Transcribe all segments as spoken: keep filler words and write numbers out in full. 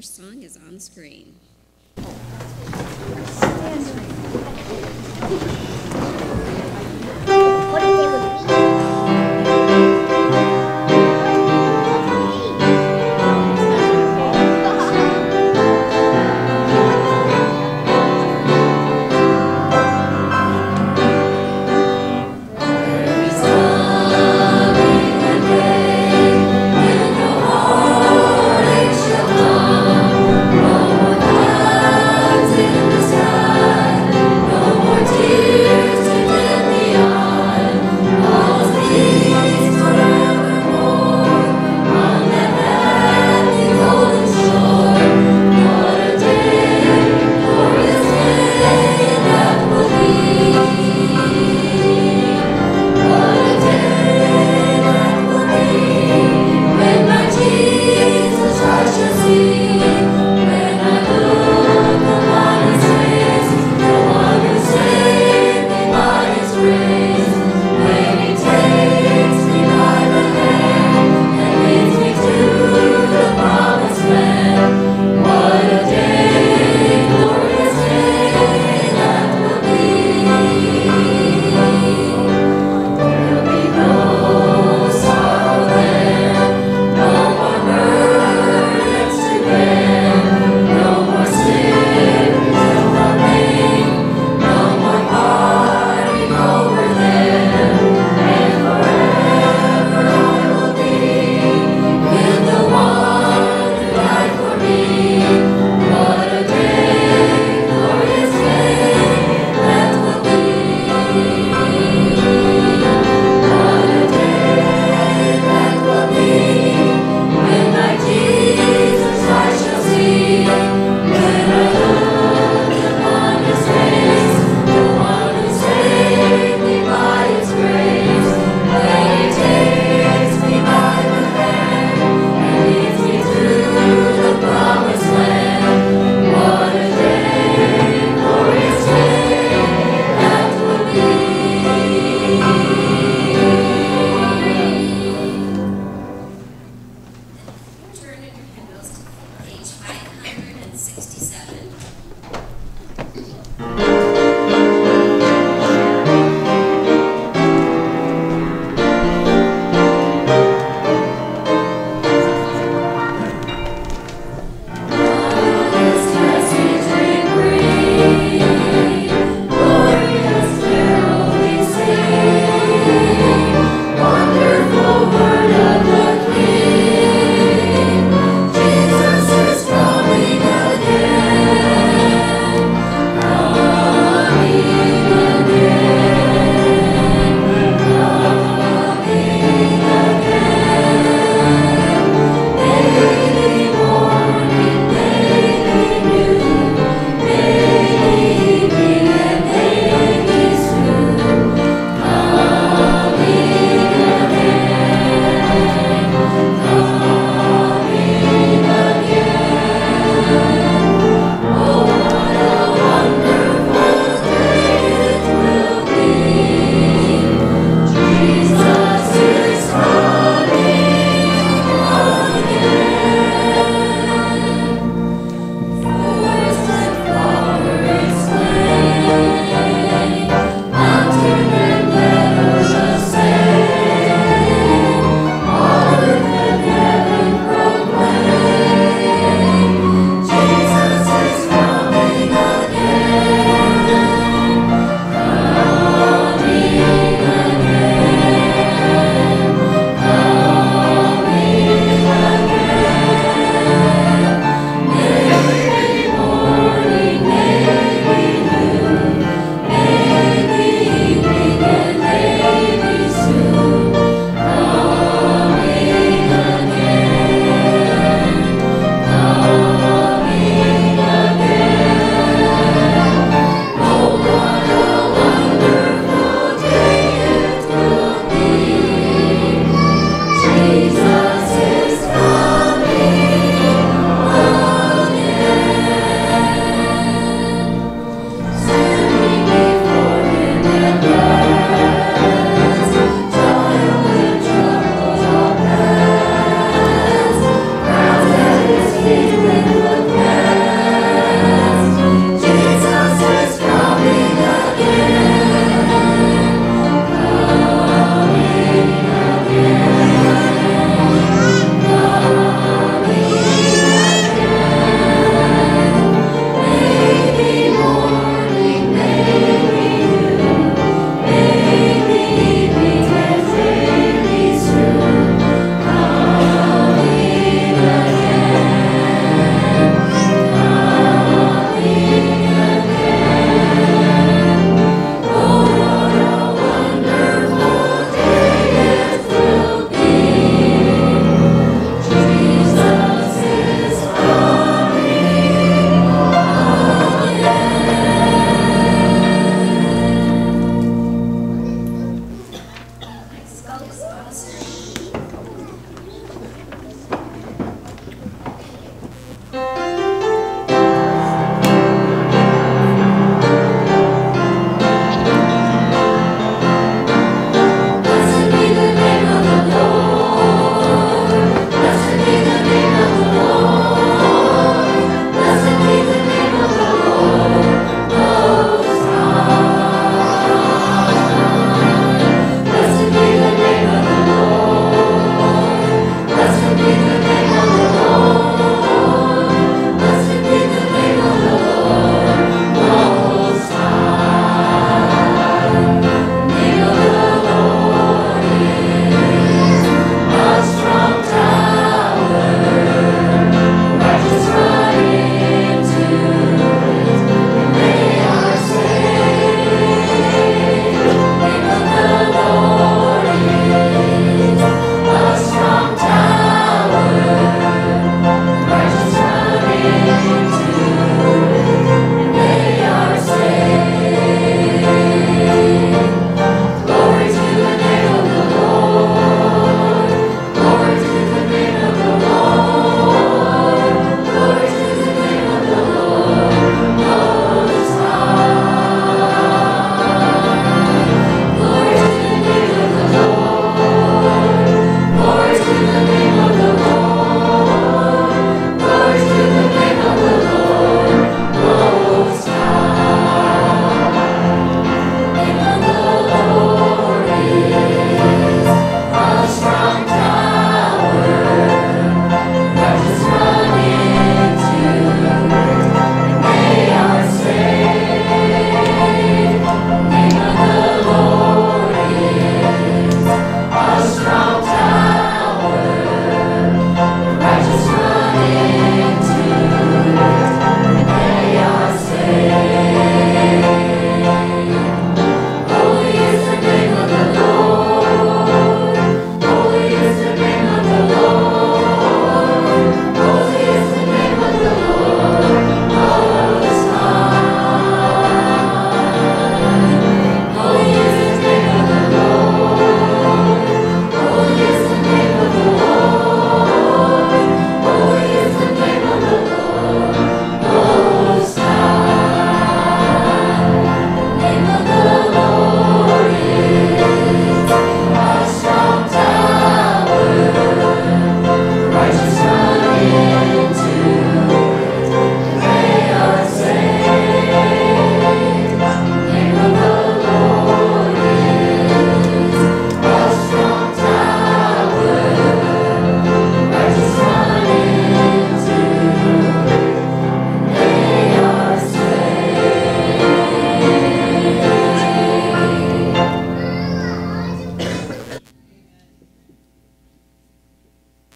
first song is on screen. Tears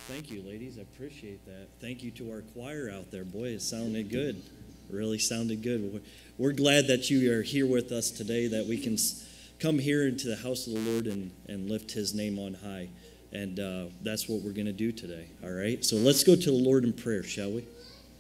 Thank you, ladies. I appreciate that. Thank you to our choir out there. Boy, it sounded good. Really sounded good. We're glad that you are here with us today, that we can come here into the house of the Lord and, and lift his name on high. And uh, that's what we're going to do today, all right? So let's go to the Lord in prayer, shall we?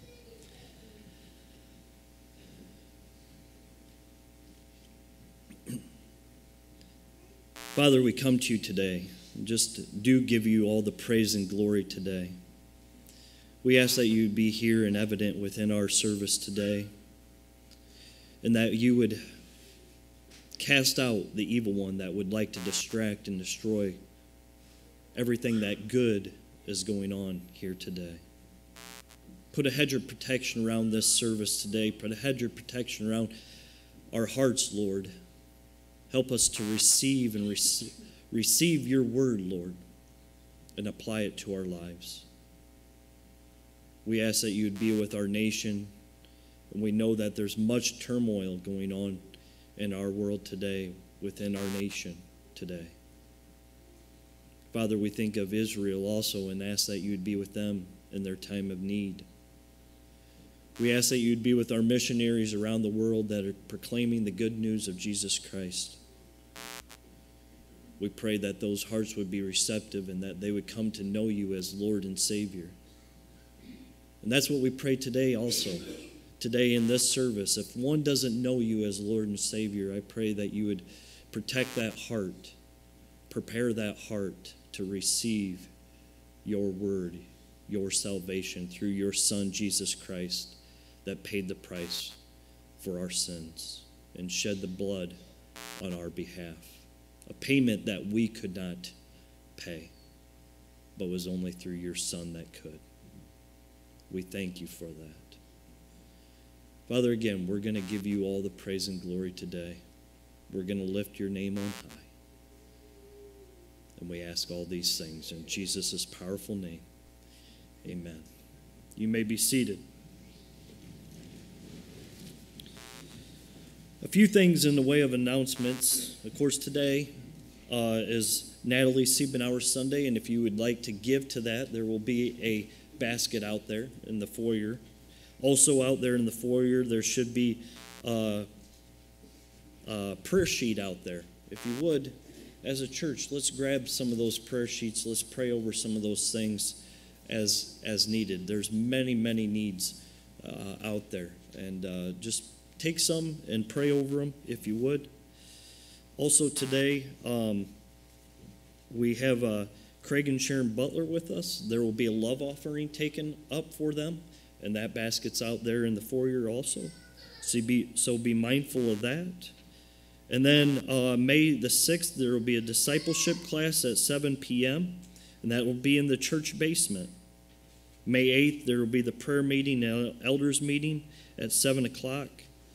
Father, we come to you today. Just do give you all the praise and glory today. We ask that you be here and evident within our service today, and that you would cast out the evil one that would like to distract and destroy everything that good is going on here today. Put a hedge of protection around this service today. Put a hedge of protection around our hearts, Lord. Help us to receive and receive. Receive your word, Lord, and apply it to our lives. We ask that you would be with our nation, and we know that there's much turmoil going on in our world today, within our nation today. Father, we think of Israel also and ask that you would be with them in their time of need. We ask that you would be with our missionaries around the world that are proclaiming the good news of Jesus Christ. We pray that those hearts would be receptive and that they would come to know you as Lord and Savior. And that's what we pray today also. Today in this service, if one doesn't know you as Lord and Savior, I pray that you would protect that heart, prepare that heart to receive your word, your salvation through your Son, Jesus Christ, that paid the price for our sins and shed the blood on our behalf. A payment that we could not pay, but was only through your Son that could. We thank you for that. Father, again, we're going to give you all the praise and glory today. We're going to lift your name on high. And we ask all these things in Jesus' powerful name. Amen. You may be seated. A few things in the way of announcements. Of course, today uh, is Natalie Siebenauer Sunday, and if you would like to give to that, there will be a basket out there in the foyer. Also out there in the foyer, there should be uh, a prayer sheet out there. If you would, as a church, let's grab some of those prayer sheets. Let's pray over some of those things as, as needed. There's many, many needs uh, out there, and uh, just take some and pray over them, if you would. Also today, um, we have uh, Craig and Sharon Butler with us. There will be a love offering taken up for them, and that basket's out there in the foyer also. So be, so be mindful of that. And then uh, May the sixth, there will be a discipleship class at seven p.m., and that will be in the church basement. May eighth, there will be the prayer meeting and elders meeting at seven o'clock.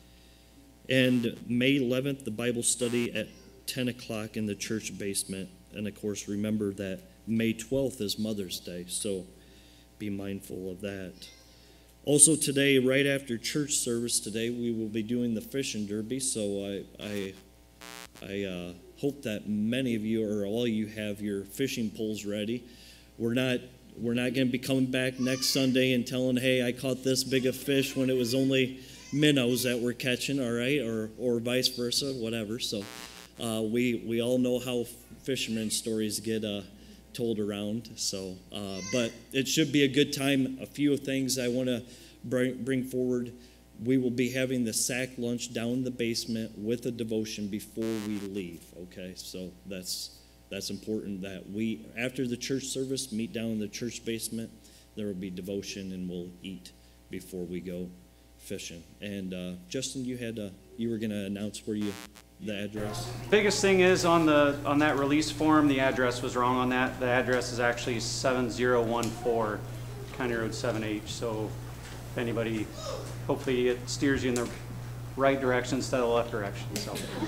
And May eleventh, the Bible study at ten o'clock in the church basement. And, of course, remember that May twelfth is Mother's Day, so be mindful of that. Also today, right after church service today, we will be doing the fishing derby, so I, I, I uh, hope that many of you or all of you have your fishing poles ready. We're not, we're not going to be coming back next Sunday and telling, hey, I caught this big of fish when it was only minnows that we're catching, all right, or or vice versa, whatever. So uh, we we all know how fishermen stories get uh, told around. So, uh, but it should be a good time. A few things I want to bring bring forward. We will be having the sack lunch down in the basement with a devotion before we leave. Okay, so that's that's important that we after the church service meet down in the church basement. There will be devotion and we'll eat before we go fishing. And uh, Justin, you had uh, you were going to announce where you the address. Biggest thing is on the on that release form, the address was wrong on that. The address is actually seven zero one four County Road seven H. So if anybody, hopefully it steers you in the right direction instead of the left direction. So.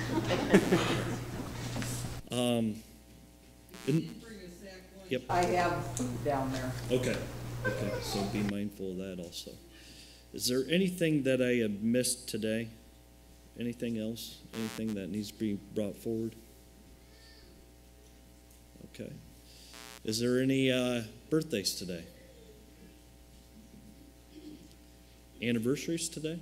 um. In, yep. I have food down there. Okay. Okay. So be mindful of that also. Is there anything that I have missed today? Anything else? Anything that needs to be brought forward? Okay. Is there any uh, birthdays today? Anniversaries today?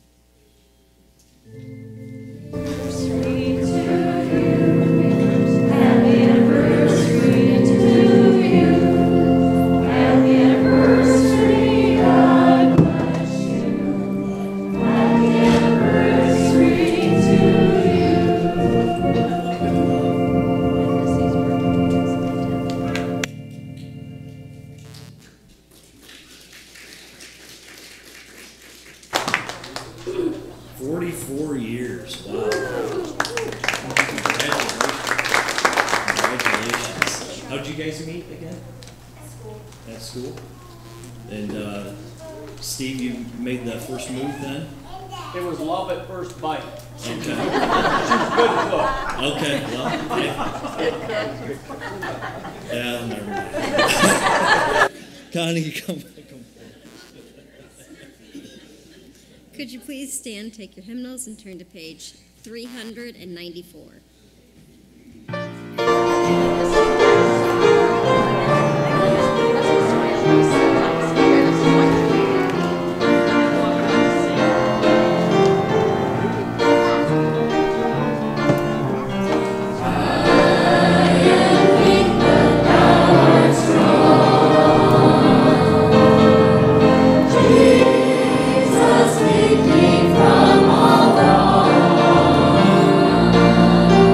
forty-four years. Wow. Congratulations. How'd you guys meet again? At school. At school? And uh, Steve, you made the first move then? It was love at first bite. Okay. She was good cook. Okay, well, yeah. Yeah, never mind. Connie, come. Could you please stand, take your hymnals, and turn to page three hundred ninety-four. From all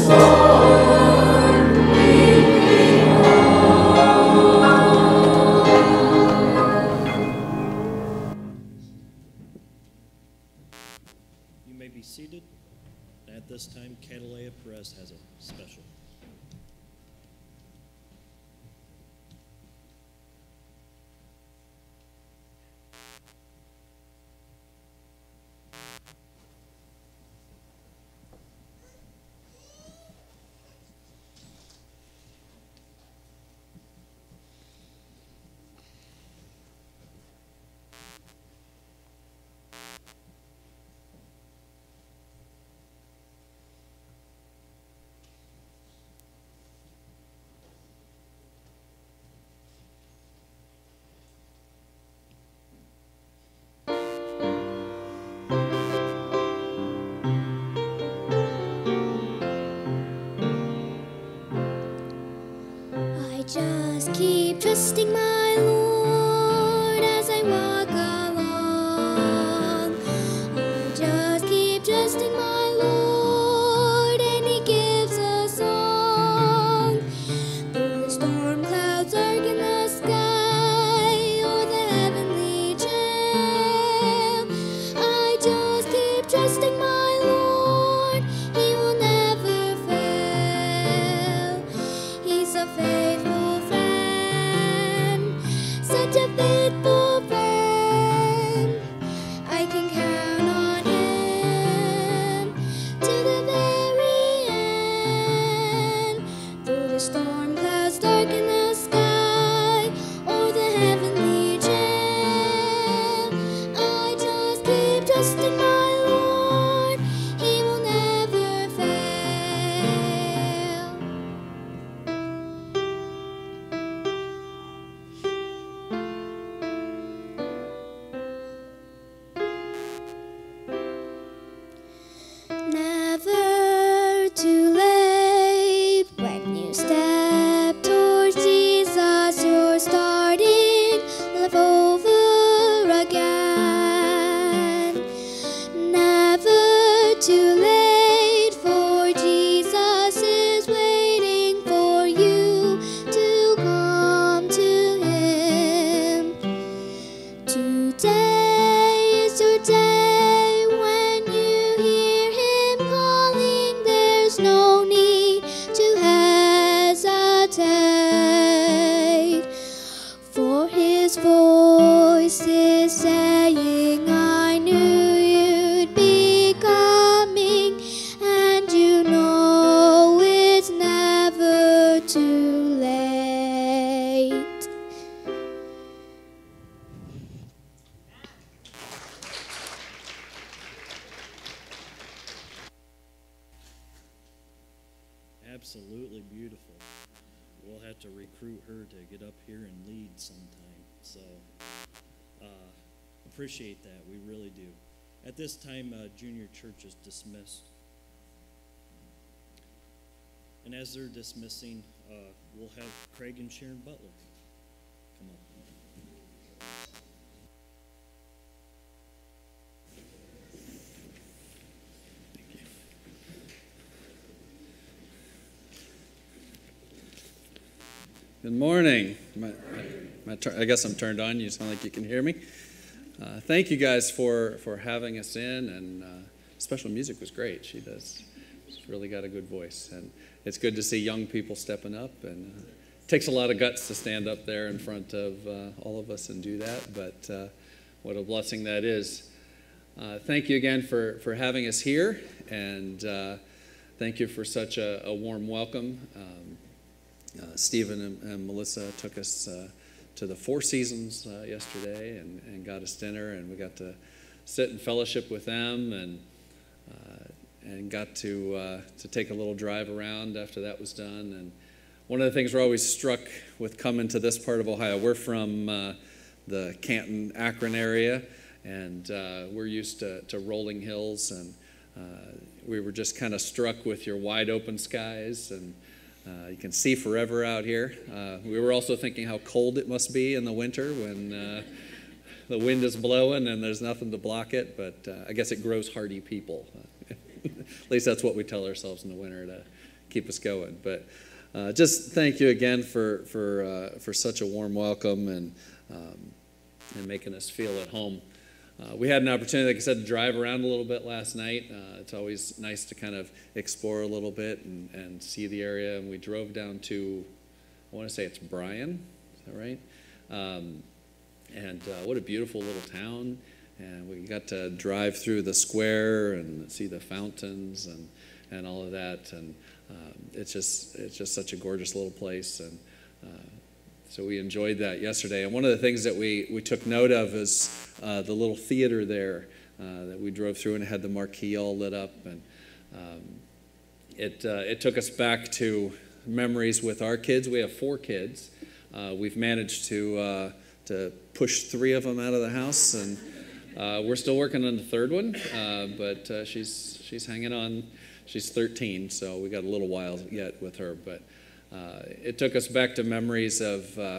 You may be seated. At this time, Catalaya Perez has a special. Just keep trusting my Lord as I walk along. I just keep trusting my Lord, and He gives a song. Though the storm clouds darken the sky or the heavenly chill, I just keep trusting my Lord. He will never fail. He's a faithful such a faithful friend. I can count on Him to the very end. Though the storm clouds darken the sky or the heavenly chill, I just keep trusting my Lord. He will never fail. Never too late when you step towards Jesus. You're starting life over again. Never too late, for Jesus is waiting for you to come to Him. Today is your day when you hear Him calling. There's no need to hesitate, for His voice is saying, I knew you'd be coming, and you know it's never too late. Absolutely beautiful. We'll have to recruit her to get up here and lead sometime. So, uh, appreciate that. We really do. At this time, uh, junior church is dismissed. And as they're dismissing, uh, we'll have Craig and Sharon Butler come up. Good morning. My, my, I guess I'm turned on. You sound like you can hear me. Uh, thank you guys for, for having us in, and uh, special music was great. She does. She's really got a good voice, and it's good to see young people stepping up. And uh, it takes a lot of guts to stand up there in front of uh, all of us and do that. But uh, what a blessing that is. Uh, thank you again for for having us here, and uh, thank you for such a, a warm welcome. Um, Uh, Stephen and, and Melissa took us uh, to the Four Seasons uh, yesterday and, and got us dinner, and we got to sit and fellowship with them, and uh, and got to uh, to take a little drive around after that was done. And one of the things we're always struck with coming to this part of Ohio, we're from uh, the Canton, Akron area, and uh, we're used to, to rolling hills, and uh, we were just kind of struck with your wide open skies, and Uh, you can see forever out here. Uh, we were also thinking how cold it must be in the winter when uh, the wind is blowing and there's nothing to block it, but uh, I guess it grows hardy people. At least that's what we tell ourselves in the winter, to keep us going. But uh, just thank you again for for uh, for such a warm welcome and um, and making us feel at home. Uh, we had an opportunity, like I said, to drive around a little bit last night. Uh, it's always nice to kind of explore a little bit and, and see the area. And we drove down to, I want to say it's Bryan, is that right? Um, and uh, what a beautiful little town. And we got to drive through the square and see the fountains and, and all of that. And um, it's just it's just such a gorgeous little place. And uh, so we enjoyed that yesterday. And one of the things that we, we took note of is uh, the little theater there uh, that we drove through, and it had the marquee all lit up. And um, it uh, it took us back to memories with our kids. We have four kids. Uh, we've managed to uh, to push three of them out of the house, and uh, we're still working on the third one. Uh, but uh, she's she's hanging on. She's thirteen, so we got a little while yet with her. But uh, it took us back to memories of uh,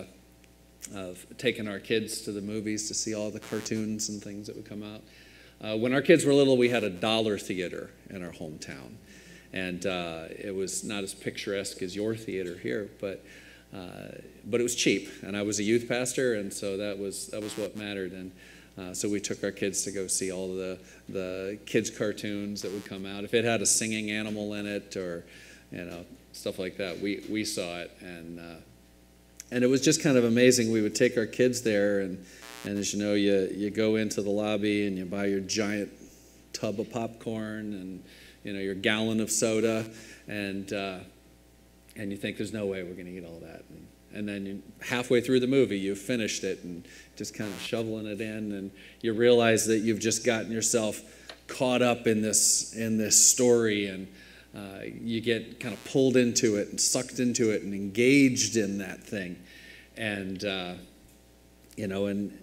of taking our kids to the movies to see all the cartoons and things that would come out. Uh, when our kids were little, we had a dollar theater in our hometown, and uh, it was not as picturesque as your theater here, but uh, but it was cheap. And I was a youth pastor, and so that was that was what mattered. And uh, so we took our kids to go see all the the kids' cartoons that would come out. If it had a singing animal in it, or you know stuff like that, we we saw it, and uh, and it was just kind of amazing. We would take our kids there, and and as you know, you you go into the lobby and you buy your giant tub of popcorn and you know your gallon of soda, and uh, and you think there's no way we're going to eat all that. And, and then you, halfway through the movie, you've finished it and just kind of shoveling it in, and you realize that you've just gotten yourself caught up in this in this story, and uh, you get kind of pulled into it and sucked into it and engaged in that thing, and uh, you know, and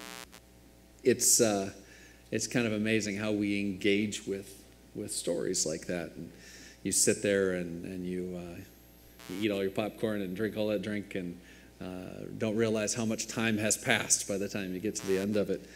it's uh, it's kind of amazing how we engage with with stories like that. And you sit there and and you, uh, you eat all your popcorn and drink all that drink, and uh, don't realize how much time has passed by the time you get to the end of it.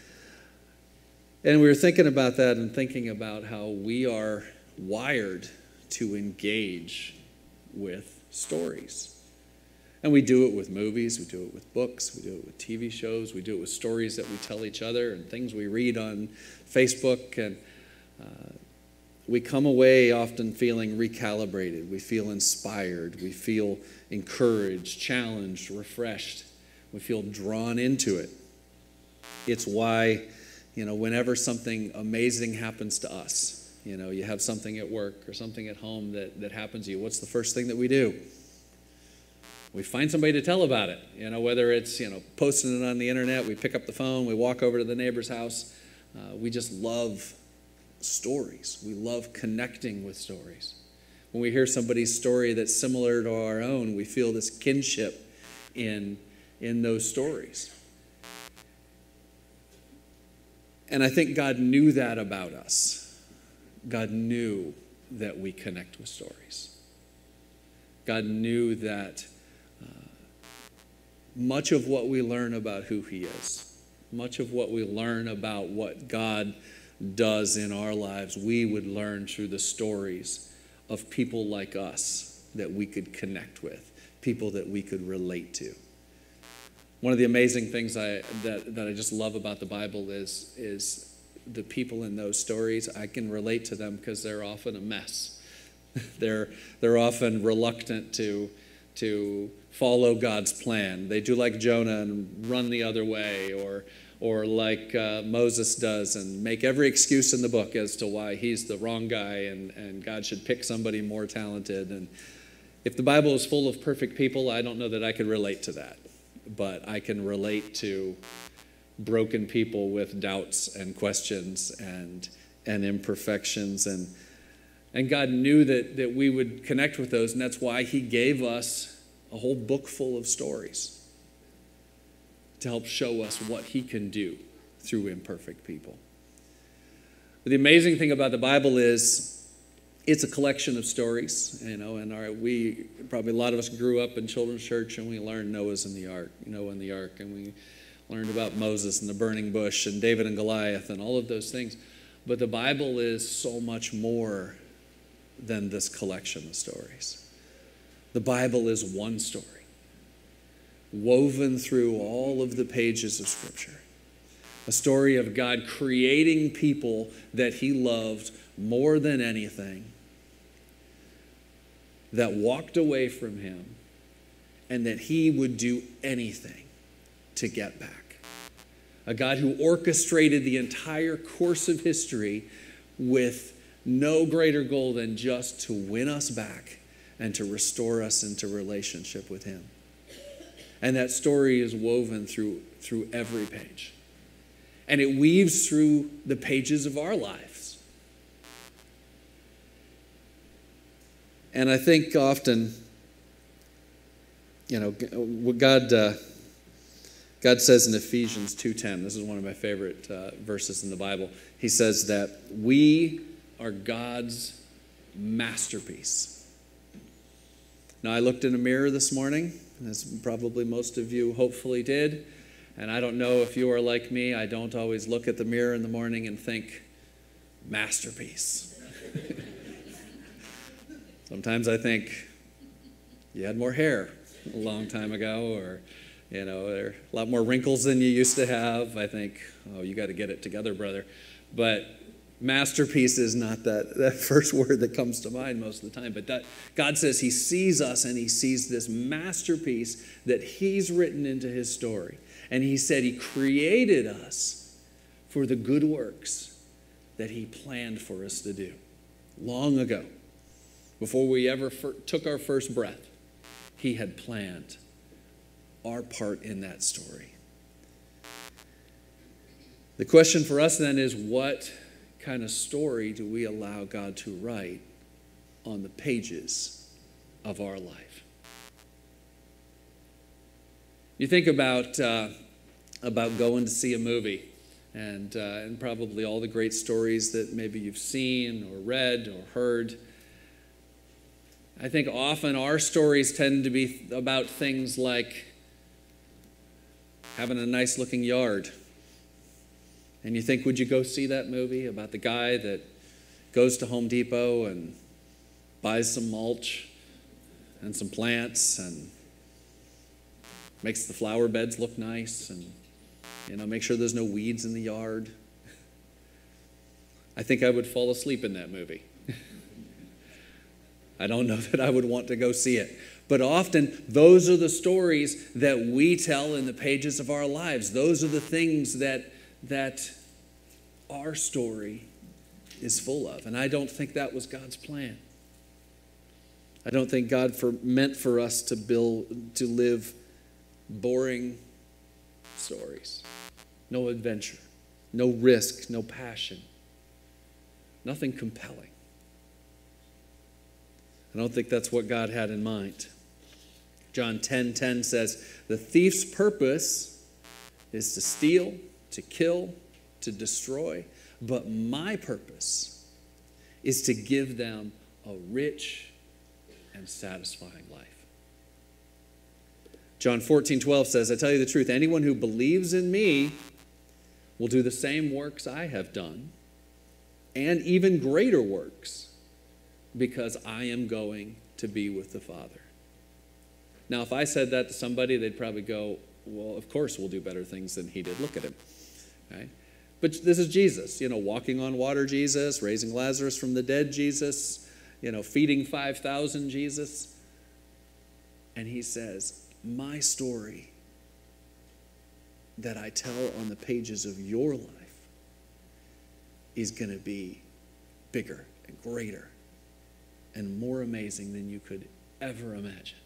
And we were thinking about that and thinking about how we are wired to engage with stories. And we do it with movies, we do it with books, we do it with T V shows, we do it with stories that we tell each other and things we read on Facebook. And uh, we come away often feeling recalibrated. We feel inspired. We feel encouraged, challenged, refreshed. We feel drawn into it. It's why, you know, whenever something amazing happens to us, you know, you have something at work or something at home that, that happens to you, what's the first thing that we do? We find somebody to tell about it. You know, whether it's, you know, posting it on the internet, we pick up the phone, we walk over to the neighbor's house. Uh, we just love stories. We love connecting with stories. When we hear somebody's story that's similar to our own, we feel this kinship in, in those stories. And I think God knew that about us. God knew that we connect with stories. God knew that uh, much of what we learn about who He is, much of what we learn about what God does in our lives, we would learn through the stories of people like us that we could connect with, people that we could relate to. One of the amazing things I, that, that I just love about the Bible is, is the people in those stories. I can relate to them because they're often a mess. they're, they're often reluctant to, to follow God's plan. They do like Jonah and run the other way, or or like uh, Moses does and make every excuse in the book as to why he's the wrong guy and, and God should pick somebody more talented. And if the Bible is full of perfect people, I don't know that I could relate to that. But I can relate to broken people with doubts and questions and and imperfections. And, and God knew that, that we would connect with those, and that's why He gave us a whole book full of stories to help show us what He can do through imperfect people. But the amazing thing about the Bible is it's a collection of stories, you know, and our, we, probably a lot of us grew up in children's church and we learned Noah's in the ark, Noah in the ark, and we learned about Moses and the burning bush and David and Goliath and all of those things. But the Bible is so much more than this collection of stories. The Bible is one story, woven through all of the pages of Scripture. A story of God creating people that he loved more than anything, that walked away from him, and that he would do anything to get back. A God who orchestrated the entire course of history with no greater goal than just to win us back and to restore us into relationship with him. And that story is woven through, through every page. And it weaves through the pages of our lives. And I think often, you know, what God, uh, God says in Ephesians two ten, this is one of my favorite uh, verses in the Bible. He says that we are God's masterpiece. Now, I looked in a mirror this morning, as probably most of you hopefully did, and I don't know if you are like me. I don't always look at the mirror in the morning and think, masterpiece. Sometimes I think, you had more hair a long time ago, or, you know, there are a lot more wrinkles than you used to have. I think, oh, you got to get it together, brother. But masterpiece is not that, that first word that comes to mind most of the time. But that, God says he sees us, and he sees this masterpiece that he's written into his story. And he said he created us for the good works that he planned for us to do long ago. Before we ever fir- took our first breath, he had planned our part in that story. The question for us then is, what kind of story do we allow God to write on the pages of our life? You think about uh, about going to see a movie, and uh, and probably all the great stories that maybe you've seen or read or heard. I think often our stories tend to be about things like having a nice looking yard. And you think, would you go see that movie about the guy that goes to Home Depot and buys some mulch and some plants and makes the flower beds look nice and, you know, make sure there's no weeds in the yard? I think I would fall asleep in that movie. I don't know that I would want to go see it. But often, those are the stories that we tell in the pages of our lives. Those are the things that, that our story is full of. And I don't think that was God's plan. I don't think God for, meant for us to build, to live boring stories. No adventure, no risk, no passion, nothing compelling. I don't think that's what God had in mind. John ten ten says, the thief's purpose is to steal, to kill, to destroy, but my purpose is to give them a rich and satisfying life. John fourteen twelve says, I tell you the truth, anyone who believes in me will do the same works I have done, and even greater works, because I am going to be with the Father. Now, if I said that to somebody, they'd probably go, well, of course we'll do better things than he did. Look at him. Right? But this is Jesus, you know, walking on water Jesus, raising Lazarus from the dead Jesus, you know, feeding five thousand Jesus. And he says, my story that I tell on the pages of your life is going to be bigger and greater and more amazing than you could ever imagine.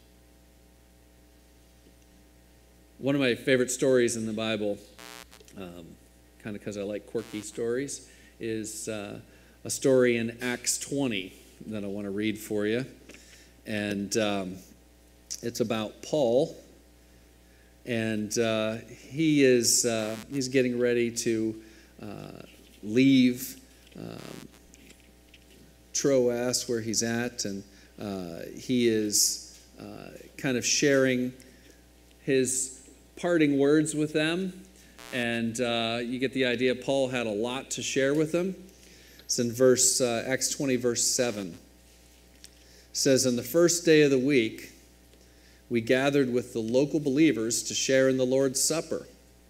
One of my favorite stories in the Bible, um, kind of because I like quirky stories, is uh, a story in Acts twenty that I want to read for you. And um, it's about Paul. And uh, he is uh, he's getting ready to uh, leave um, Troas, where he's at, and uh, he is uh, kind of sharing his parting words with them. And uh, you get the idea. Paul had a lot to share with them. It's in verse uh, Acts twenty, verse seven. It says, on the first day of the week, we gathered with the local believers to share in the Lord's Supper.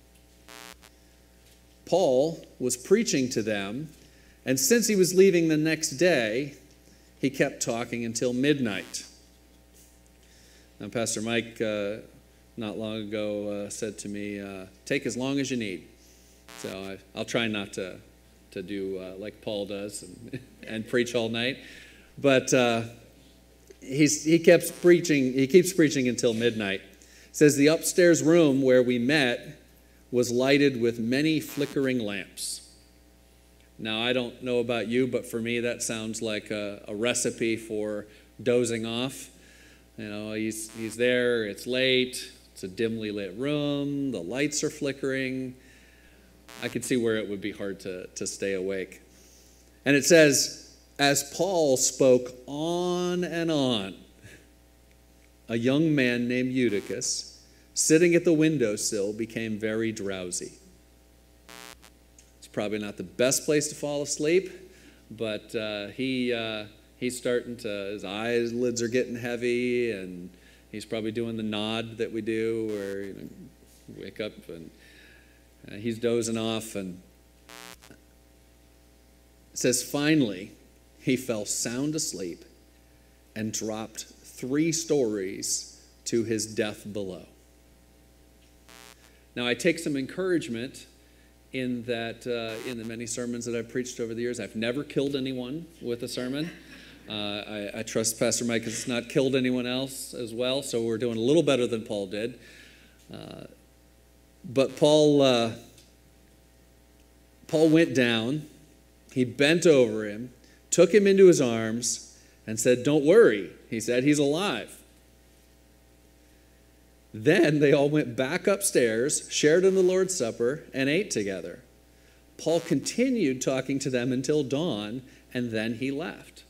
Paul was preaching to them, and since he was leaving the next day, he kept talking until midnight. Now, Pastor Mike, uh, not long ago, uh, said to me, uh, take as long as you need. So I, I'll try not to, to do uh, like Paul does and, and preach all night. But uh, he's, he keeps preaching. He keeps preaching until midnight. It says the upstairs room where we met was lighted with many flickering lamps. Now, I don't know about you, but for me, that sounds like a, a recipe for dozing off. You know, he's, he's there, it's late, it's a dimly lit room, the lights are flickering. I could see where it would be hard to, to stay awake. And it says, as Paul spoke on and on, a young man named Eutychus, sitting at the windowsill, became very drowsy. It's probably not the best place to fall asleep, but uh, he... Uh, He's starting to, his eyelids are getting heavy, and he's probably doing the nod that we do where you know, wake up, and uh, he's dozing off. And it says, finally, he fell sound asleep and dropped three stories to his death below. Now, I take some encouragement in that, uh, in the many sermons that I've preached over the years, I've never killed anyone with a sermon. Uh, I, I trust Pastor Mike has not killed anyone else as well, so we're doing a little better than Paul did. Uh, but Paul, uh, Paul went down, he bent over him, took him into his arms, and said, "Don't worry," he said, "he's alive." Then they all went back upstairs, shared in the Lord's Supper, and ate together. Paul continued talking to them until dawn, and then he left.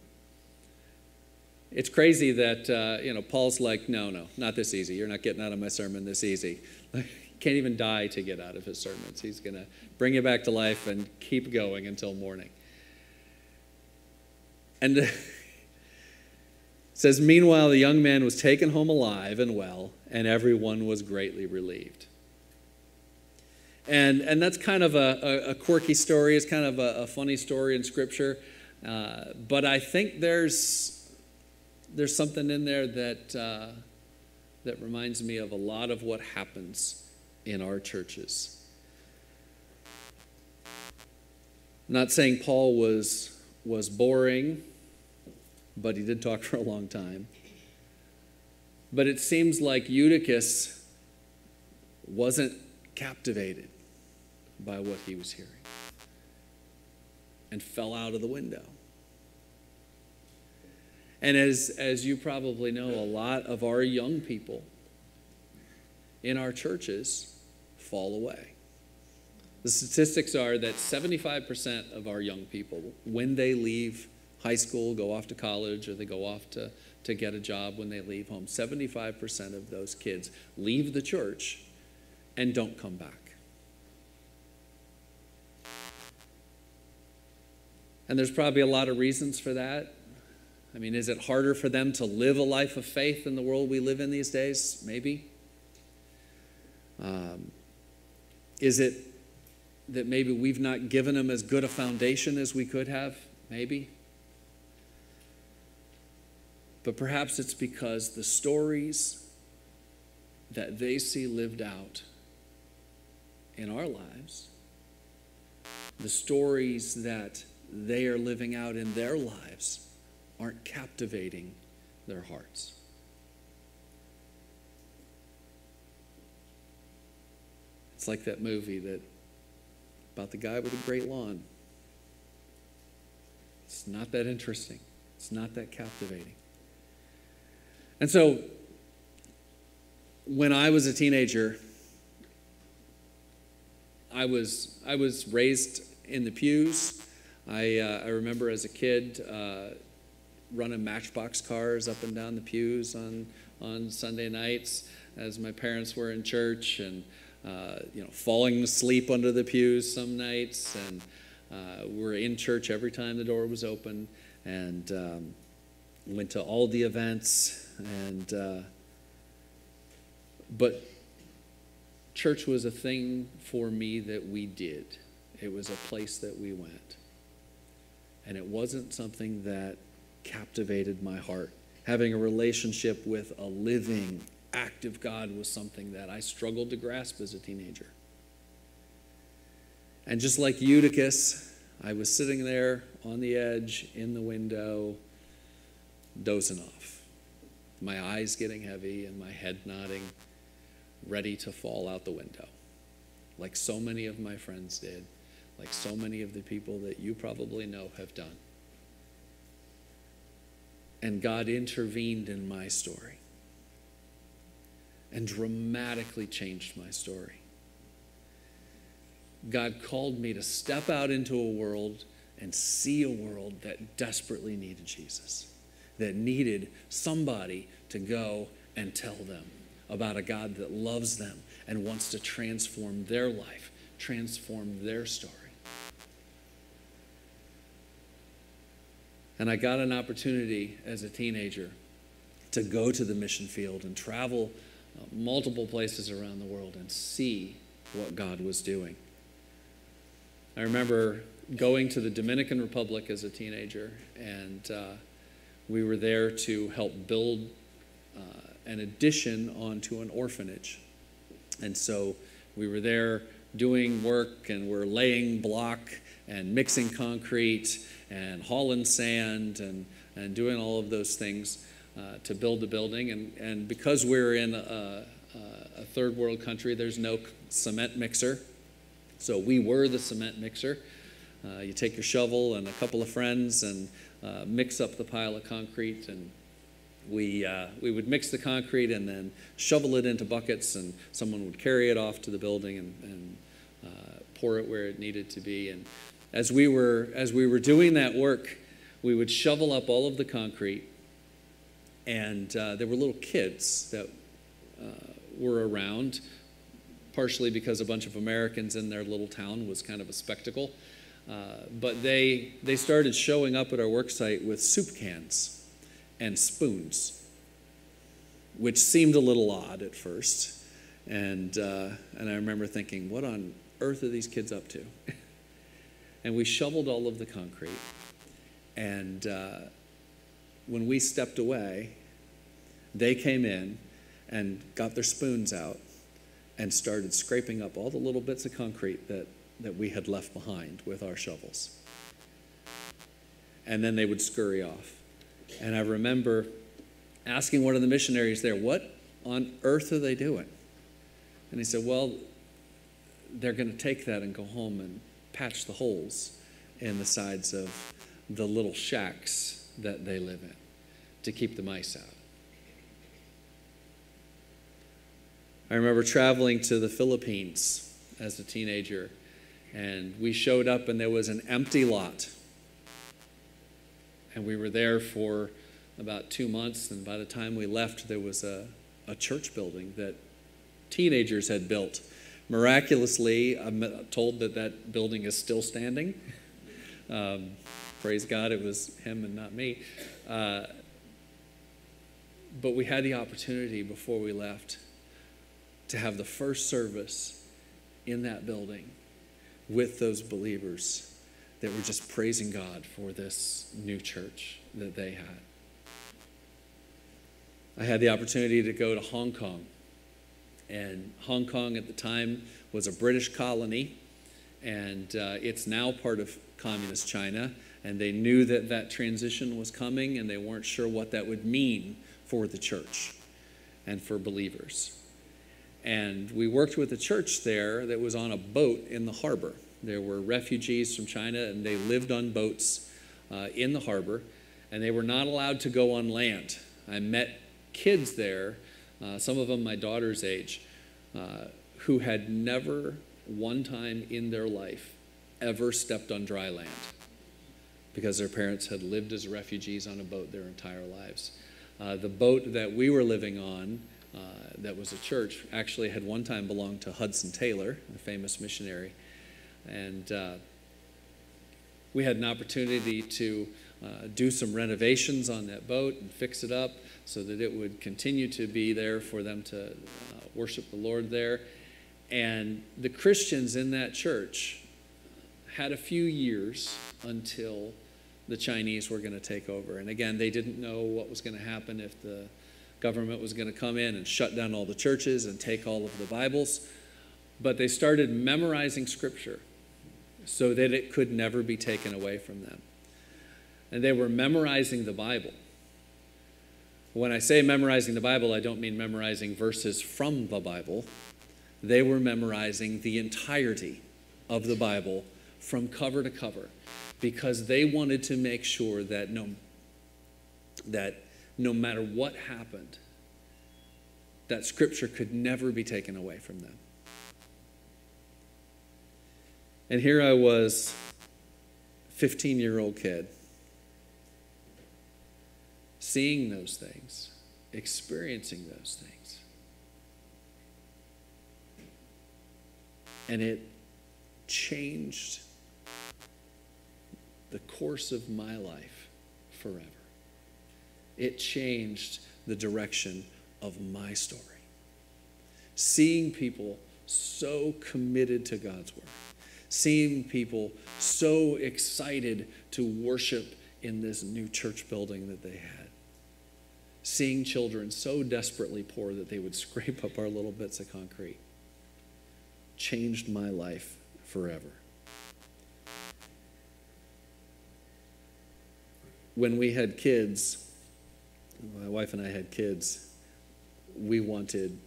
It's crazy that, uh, you know, Paul's like, no, no, not this easy. You're not getting out of my sermon this easy. He can't even die to get out of his sermons. He's going to bring you back to life and keep going until morning. And it says, meanwhile, the young man was taken home alive and well, and everyone was greatly relieved. And, and that's kind of a, a, a quirky story. It's kind of a, a funny story in Scripture. Uh, but I think there's... There's something in there that uh, that reminds me of a lot of what happens in our churches. I'm not saying Paul was was boring, but he did talk for a long time. But it seems like Eutychus wasn't captivated by what he was hearing and fell out of the window. And as, as you probably know, a lot of our young people in our churches fall away. The statistics are that seventy-five percent of our young people, when they leave high school, go off to college, or they go off to, to get a job when they leave home, seventy-five percent of those kids leave the church and don't come back. And there's probably a lot of reasons for that. I mean, is it harder for them to live a life of faith in the world we live in these days? Maybe. Um, is it that maybe we've not given them as good a foundation as we could have? Maybe. But perhaps it's because the stories that they see lived out in our lives, the stories that they are living out in their lives, aren't captivating their hearts. It's like that movie that about the guy with a great lawn. It's not that interesting. It's not that captivating. And so, when I was a teenager, I was I was raised in the pews. I uh, I remember as a kid uh, running Matchbox cars up and down the pews on on Sunday nights as my parents were in church, and uh, you know, falling asleep under the pews some nights, and uh, we were in church every time the door was open, and um, went to all the events, and uh, But church was a thing for me that we did. It was a place that we went. And it wasn't something that captivated my heart. Having a relationship with a living, active God was something that I struggled to grasp as a teenager. And just like Eutychus, I was sitting there on the edge in the window, dozing off. My eyes getting heavy and my head nodding, ready to fall out the window. Like so many of my friends did, like so many of the people that you probably know have done. And God intervened in my story and dramatically changed my story. God called me to step out into a world and see a world that desperately needed Jesus, that needed somebody to go and tell them about a God that loves them and wants to transform their life, transform their story. And I got an opportunity as a teenager to go to the mission field and travel uh, multiple places around the world and see what God was doing. I remember going to the Dominican Republic as a teenager, and uh, we were there to help build uh, an addition onto an orphanage. And so we were there doing work, and we're laying block and mixing concrete and hauling sand and, and doing all of those things uh, to build the building. And, and because we're in a, a, a third world country, there's no cement mixer. So we were the cement mixer. Uh, you take your shovel and a couple of friends and uh, mix up the pile of concrete, and we uh, we would mix the concrete and then shovel it into buckets, and someone would carry it off to the building and, and uh, pour it where it needed to be. And as we were as we were doing that work, we would shovel up all of the concrete, and uh, there were little kids that uh, were around, partially because a bunch of Americans in their little town was kind of a spectacle. Uh, but they they started showing up at our work site with soup cans and spoons, which seemed a little odd at first. And, uh, and I remember thinking, what on earth are these kids up to? And we shoveled all of the concrete. And uh, when we stepped away, they came in and got their spoons out and started scraping up all the little bits of concrete that, that we had left behind with our shovels. And then they would scurry off. And I remember asking one of the missionaries there, what on earth are they doing? And he said, well, they're going to take that and go home and patch the holes in the sides of the little shacks that they live in to keep the mice out. I remember traveling to the Philippines as a teenager, and we showed up and there was an empty lot. And we were there for about two months, and by the time we left, there was a, a church building that teenagers had built. Miraculously, I'm told that that building is still standing. Um, praise God, it was him and not me. Uh, but we had the opportunity before we left to have the first service in that building with those believers that were just praising God for this new church that they had. I had the opportunity to go to Hong Kong. And Hong Kong at the time was a British colony, and uh, it's now part of communist China. And they knew that that transition was coming, and they weren't sure what that would mean for the church and for believers. And we worked with a church there that was on a boat in the harbor. There were refugees from China, and they lived on boats uh, in the harbor, and they were not allowed to go on land. I met kids there, uh, some of them my daughter's age, uh, who had never one time in their life ever stepped on dry land because their parents had lived as refugees on a boat their entire lives. Uh, the boat that we were living on, uh, that was a church, actually had one time belonged to Hudson Taylor, a famous missionary. And uh, we had an opportunity to uh, do some renovations on that boat and fix it up. so that it would continue to be there for them to uh, worship the Lord there. And the Christians in that church had a few years until the Chinese were going to take over. And again, they didn't know what was going to happen, if the government was going to come in and shut down all the churches and take all of the Bibles. But they started memorizing Scripture so that it could never be taken away from them. And they were memorizing the Bible. When I say memorizing the Bible, I don't mean memorizing verses from the Bible. They were memorizing the entirety of the Bible from cover to cover, because they wanted to make sure that no, that no matter what happened, that Scripture could never be taken away from them. And here I was, fifteen-year-old kid, seeing those things, experiencing those things. And it changed the course of my life forever. It changed the direction of my story. Seeing people so committed to God's word. Seeing people so excited to worship in this new church building that they had. Seeing children so desperately poor that they would scrape up our little bits of concrete. Changed my life forever. When we had kids, my wife and I had kids, we wanted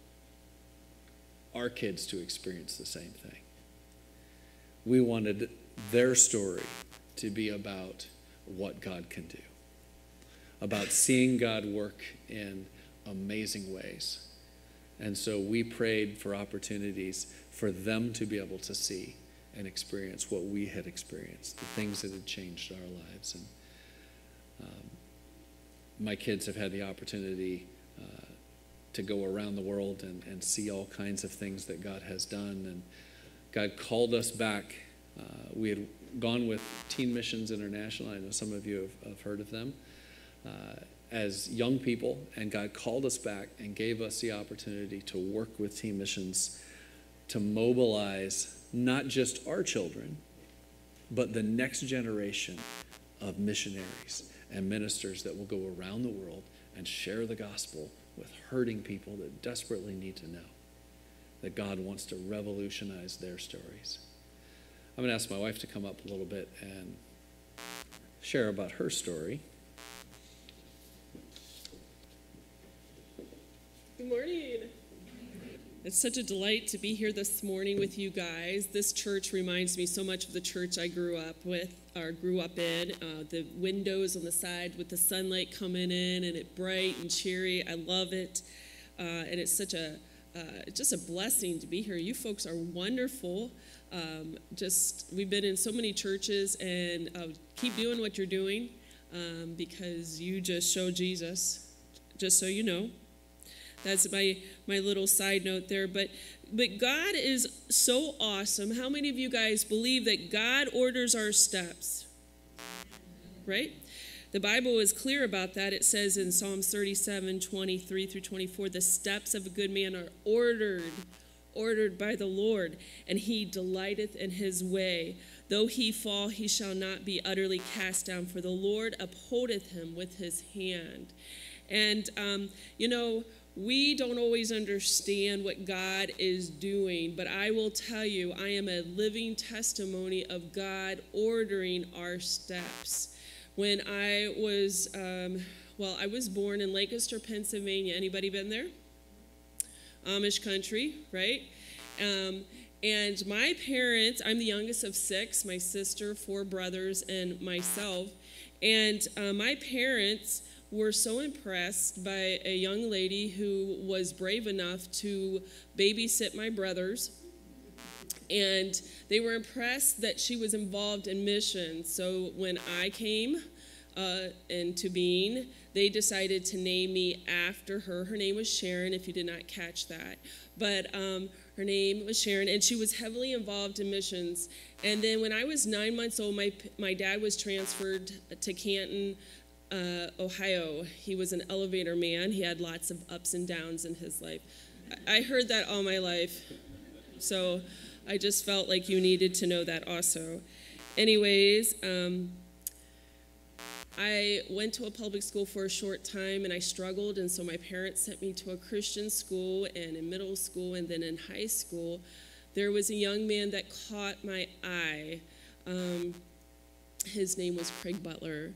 our kids to experience the same thing. We wanted their story to be about what God can do, about seeing God work in amazing ways. And so we prayed for opportunities for them to be able to see and experience what we had experienced, the things that had changed our lives. And um, my kids have had the opportunity uh, to go around the world and, and see all kinds of things that God has done. And God called us back. Uh, we had gone with Teen Missions International. I know some of you have, have heard of them. Uh, as young people, and God called us back and gave us the opportunity to work with Teen Missions to mobilize not just our children, but the next generation of missionaries and ministers that will go around the world and share the gospel with hurting people that desperately need to know that God wants to revolutionize their stories. I'm going to ask my wife to come up a little bit and share about her story. Good morning. It's such a delight to be here this morning with you guys. This church reminds me so much of the church I grew up with, or grew up in. Uh, the windows on the side with the sunlight coming in, and it bright and cheery. I love it, uh, and it's such a uh, just a blessing to be here. You folks are wonderful. Um, just we've been in so many churches, and uh, keep doing what you're doing um, because you just show Jesus. Just so you know. That's my, my little side note there. But, but God is so awesome. How many of you guys believe that God orders our steps? Right? The Bible is clear about that. It says in Psalms thirty-seven, twenty-three through twenty-four, the steps of a good man are ordered, ordered by the Lord, and he delighteth in his way. Though he fall, he shall not be utterly cast down, for the Lord upholdeth him with his hand. And, um, you know, we don't always understand what God is doing, but I will tell you, I am a living testimony of God ordering our steps. When I was, um, well, I was born in Lancaster, Pennsylvania. Anybody been there? Amish country, right? Um, and my parents, I'm the youngest of six, my sister, four brothers, and myself. And uh, my parents were so impressed by a young lady who was brave enough to babysit my brothers. And they were impressed that she was involved in missions. So when I came uh, into being, they decided to name me after her. Her name was Sharon, if you did not catch that. But um, her name was Sharon, and she was heavily involved in missions. And then when I was nine months old, my, my dad was transferred to Canton uh, Ohio. He was an elevator man. He had lots of ups and downs in his life. I heard that all my life, so I just felt like you needed to know that also. Anyways, um, I went to a public school for a short time, and I struggled, and so my parents sent me to a Christian school, and in middle school, and then in high school, there was a young man that caught my eye. Um, his name was Craig Butler.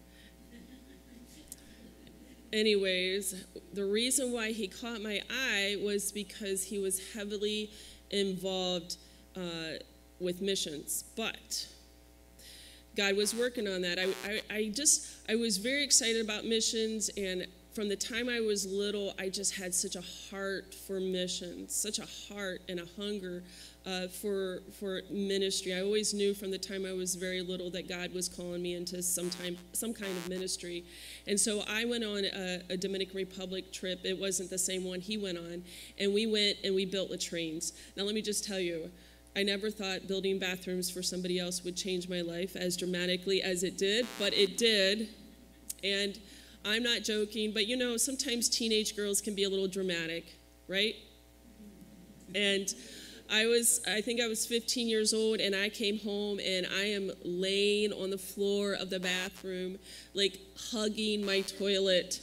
Anyways, the reason why he caught my eye was because he was heavily involved uh, with missions, but God was working on that. I, I, I just, I was very excited about missions, and from the time I was little, I just had such a heart for missions, such a heart and a hunger uh, for for ministry. I always knew from the time I was very little that God was calling me into some time, some kind of ministry. And so I went on a, a Dominican Republic trip. It wasn't the same one he went on, and we went and we built latrines. Now let me just tell you, I never thought building bathrooms for somebody else would change my life as dramatically as it did, but it did. And I'm not joking, but you know, sometimes teenage girls can be a little dramatic, right? And I was, I think I was fifteen years old, and I came home, and I am laying on the floor of the bathroom, like hugging my toilet.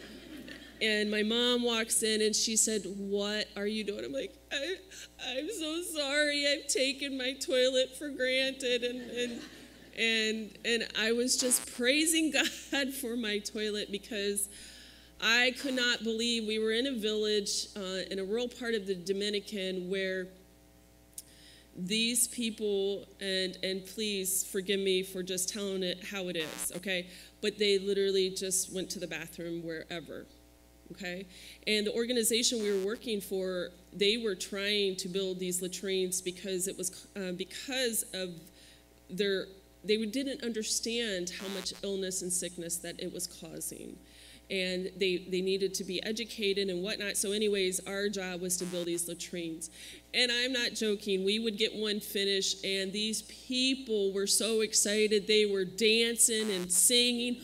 And my mom walks in, and she said, "What are you doing?" I'm like, I, I'm so sorry. I've taken my toilet for granted. And, and, and, and I was just praising God for my toilet, because I could not believe we were in a village uh, in a rural part of the Dominican where these people, and, and please forgive me for just telling it how it is, okay? But they literally just went to the bathroom wherever. Okay, and the organization we were working for, they were trying to build these latrines because it was uh, because of their, they didn't understand how much illness and sickness that it was causing, and they they needed to be educated and whatnot. So anyways, our job was to build these latrines, and I'm not joking. We would get one finished, and these people were so excited. They were dancing and singing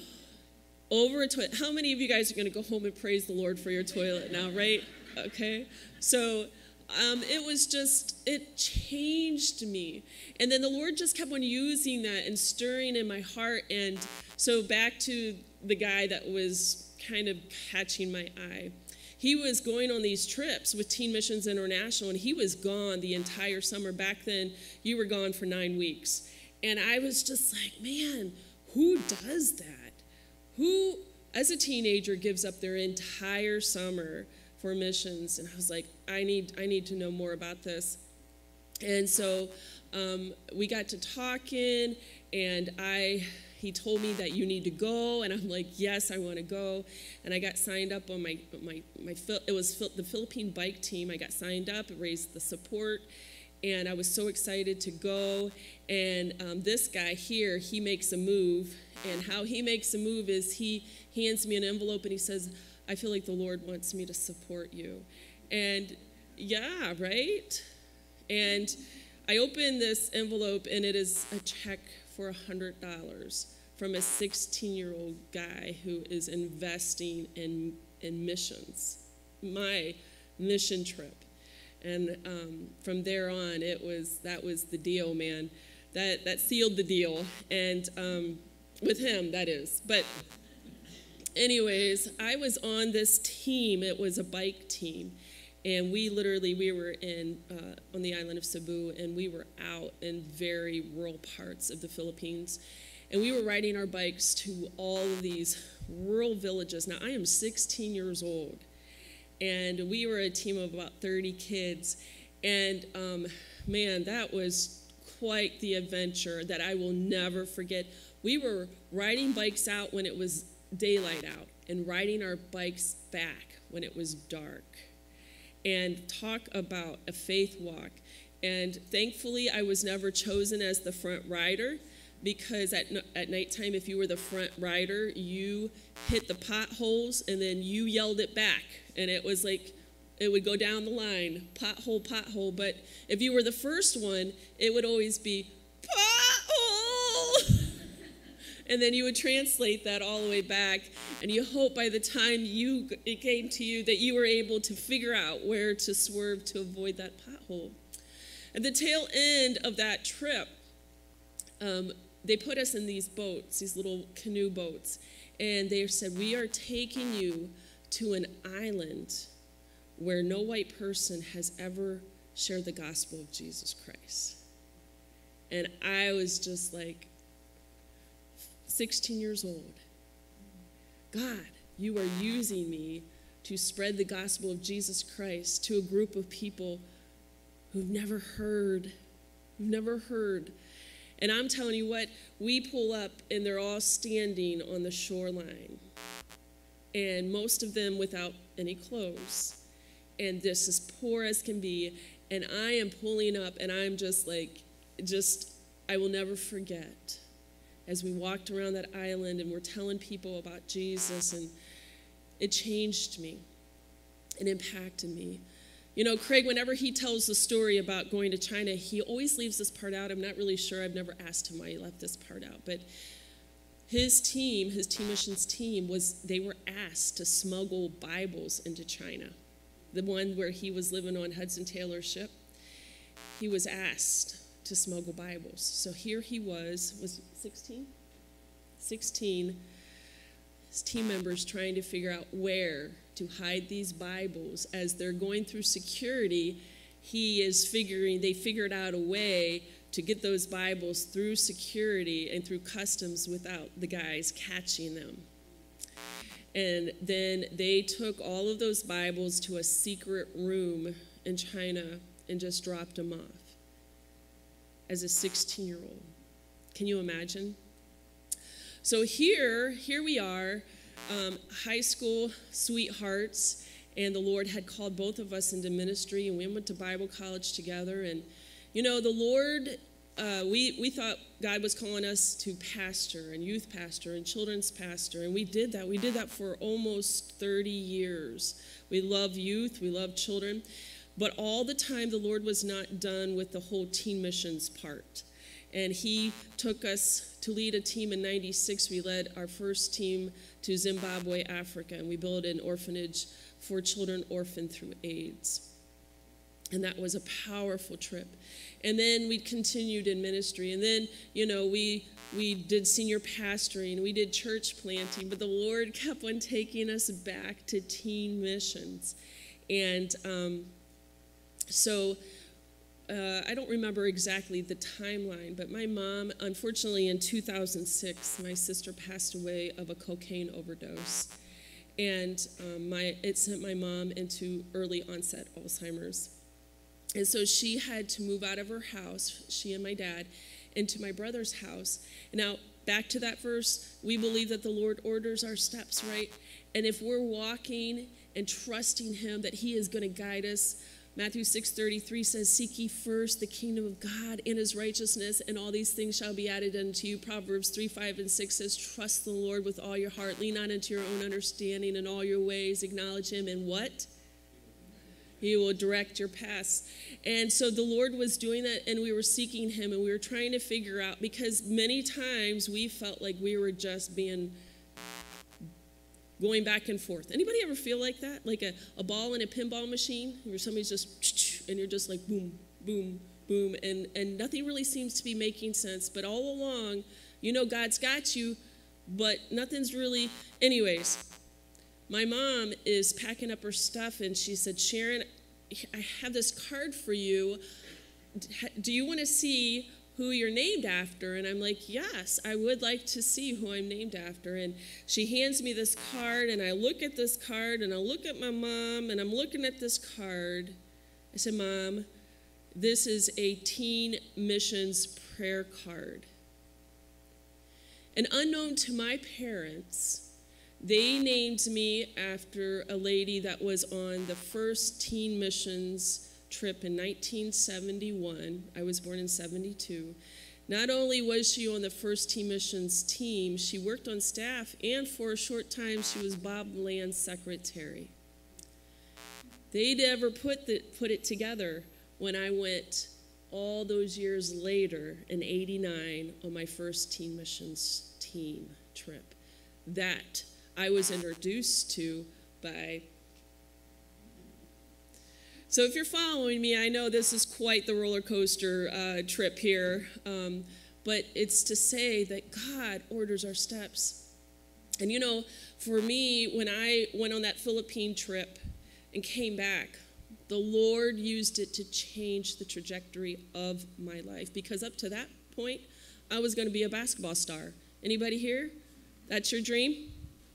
over a toilet. How many of you guys are going to go home and praise the Lord for your toilet now, right? Okay. So um, it was just, it changed me. And then the Lord just kept on using that and stirring in my heart. And so back to the guy that was kind of catching my eye. He was going on these trips with Teen Missions International, and he was gone the entire summer. Back then, you were gone for nine weeks. And I was just like, man, who does that? Who, as a teenager, gives up their entire summer for missions? And I was like, I need, I need to know more about this. And so um, we got to talking, and I, he told me that you need to go, and I'm like, yes, I want to go. And I got signed up on my, my, my it was the Philippine bike team. I got signed up, raised the support, and I was so excited to go. And um, this guy here, he makes a move. And how he makes a move is he hands me an envelope, and he says, I feel like the Lord wants me to support you. And yeah, right? And I open this envelope, and it is a check for one hundred dollars from a sixteen-year-old guy who is investing in, in missions, my mission trip. And um, from there on, it was, that was the deal, man. That, that sealed the deal. And um, with him, that is. But anyways, I was on this team. It was a bike team. And we literally, we were in, uh, on the island of Cebu, and we were out in very rural parts of the Philippines. And we were riding our bikes to all of these rural villages. Now, I am sixteen years old. And we were a team of about thirty kids. And um, man, that was quite the adventure that I will never forget. We were riding bikes out when it was daylight out, and riding our bikes back when it was dark. And talk about a faith walk. And thankfully, I was never chosen as the front rider, because at, at nighttime, if you were the front rider, you hit the potholes, and then you yelled it back. And it was like, it would go down the line, pothole, pothole. But if you were the first one, it would always be, pothole! And then you would translate that all the way back, and you hope by the time you it came to you that you were able to figure out where to swerve to avoid that pothole. At the tail end of that trip, um, they put us in these boats, these little canoe boats, and they said, we are taking you to an island where no white person has ever shared the gospel of Jesus Christ. And I was just like sixteen years old. God, you are using me to spread the gospel of Jesus Christ to a group of people who've never heard, who've never heard. And I'm telling you what, we pull up and they're all standing on the shoreline. And most of them without any clothes. And this as poor as can be. And I am pulling up and I'm just like, just, I will never forget. As we walked around that island and we're telling people about Jesus, and it changed me. It impacted me. You know, Craig, whenever he tells the story about going to China, he always leaves this part out. I'm not really sure. I've never asked him why he left this part out. But his team, his Team Missions team, was they were asked to smuggle Bibles into China. The one where he was living on Hudson Taylor's ship, he was asked to smuggle Bibles. So here he was, was sixteen? sixteen, his team members trying to figure out where to hide these Bibles. As they're going through security, he is figuring, they figured out a way to get those Bibles through security and through customs without the guys catching them. And then they took all of those Bibles to a secret room in China and just dropped them off as a sixteen-year-old. Can you imagine? So here, here we are, um, high school sweethearts, and the Lord had called both of us into ministry, and we went to Bible college together. And, you know, the Lord, uh, we, we thought God was calling us to pastor and youth pastor and children's pastor, and we did that. We did that for almost thirty years. We love youth, we love children, but all the time the Lord was not done with the whole teen missions part. And he took us to lead a team in ninety-six. We led our first team to Zimbabwe, Africa, and we built an orphanage for children orphaned through AIDS. And that was a powerful trip. And then we continued in ministry. And then, you know, we we did senior pastoring, we did church planting, but the Lord kept on taking us back to teen missions. And um, so uh, I don't remember exactly the timeline, but my mom, unfortunately in two thousand six, my sister passed away of a cocaine overdose. And um, my it sent my mom into early onset Alzheimer's. And so she had to move out of her house, she and my dad, into my brother's house. Now, back to that verse, we believe that the Lord orders our steps, right? And if we're walking and trusting him that he is going to guide us, Matthew six thirty-three says, seek ye first the kingdom of God and his righteousness, and all these things shall be added unto you. Proverbs three, five, and six says, trust the Lord with all your heart. Lean not into your own understanding. In all your ways acknowledge him. And what? He will direct your paths. And so the Lord was doing that, and we were seeking him, and we were trying to figure out, because many times we felt like we were just being going back and forth. Anybody ever feel like that? Like a, a ball in a pinball machine where somebody's just, and you're just like boom, boom, boom, and, and nothing really seems to be making sense. But all along, you know God's got you, but nothing's really, anyways. My mom is packing up her stuff, and she said, Sharon, I have this card for you. Do you want to see who you're named after? And I'm like, yes, I would like to see who I'm named after. And she hands me this card, and I look at this card, and I look at my mom, and I'm looking at this card. I said, Mom, this is a teen missions prayer card. And unknown to my parents, they named me after a lady that was on the first teen missions trip in nineteen seventy-one. I was born in seventy-two. Not only was she on the first teen missions team, she worked on staff, and for a short time she was Bob Land's secretary. They never put, the, put it together when I went all those years later in eighty-nine on my first teen missions team. team trip that I was introduced to by. So if you're following me, I know this is quite the roller coaster uh, trip here, um, but it's to say that God orders our steps. And you know, for me, when I went on that Philippine trip and came back, the Lord used it to change the trajectory of my life, because up to that point, I was going to be a basketball star. Anybody here? That's your dream?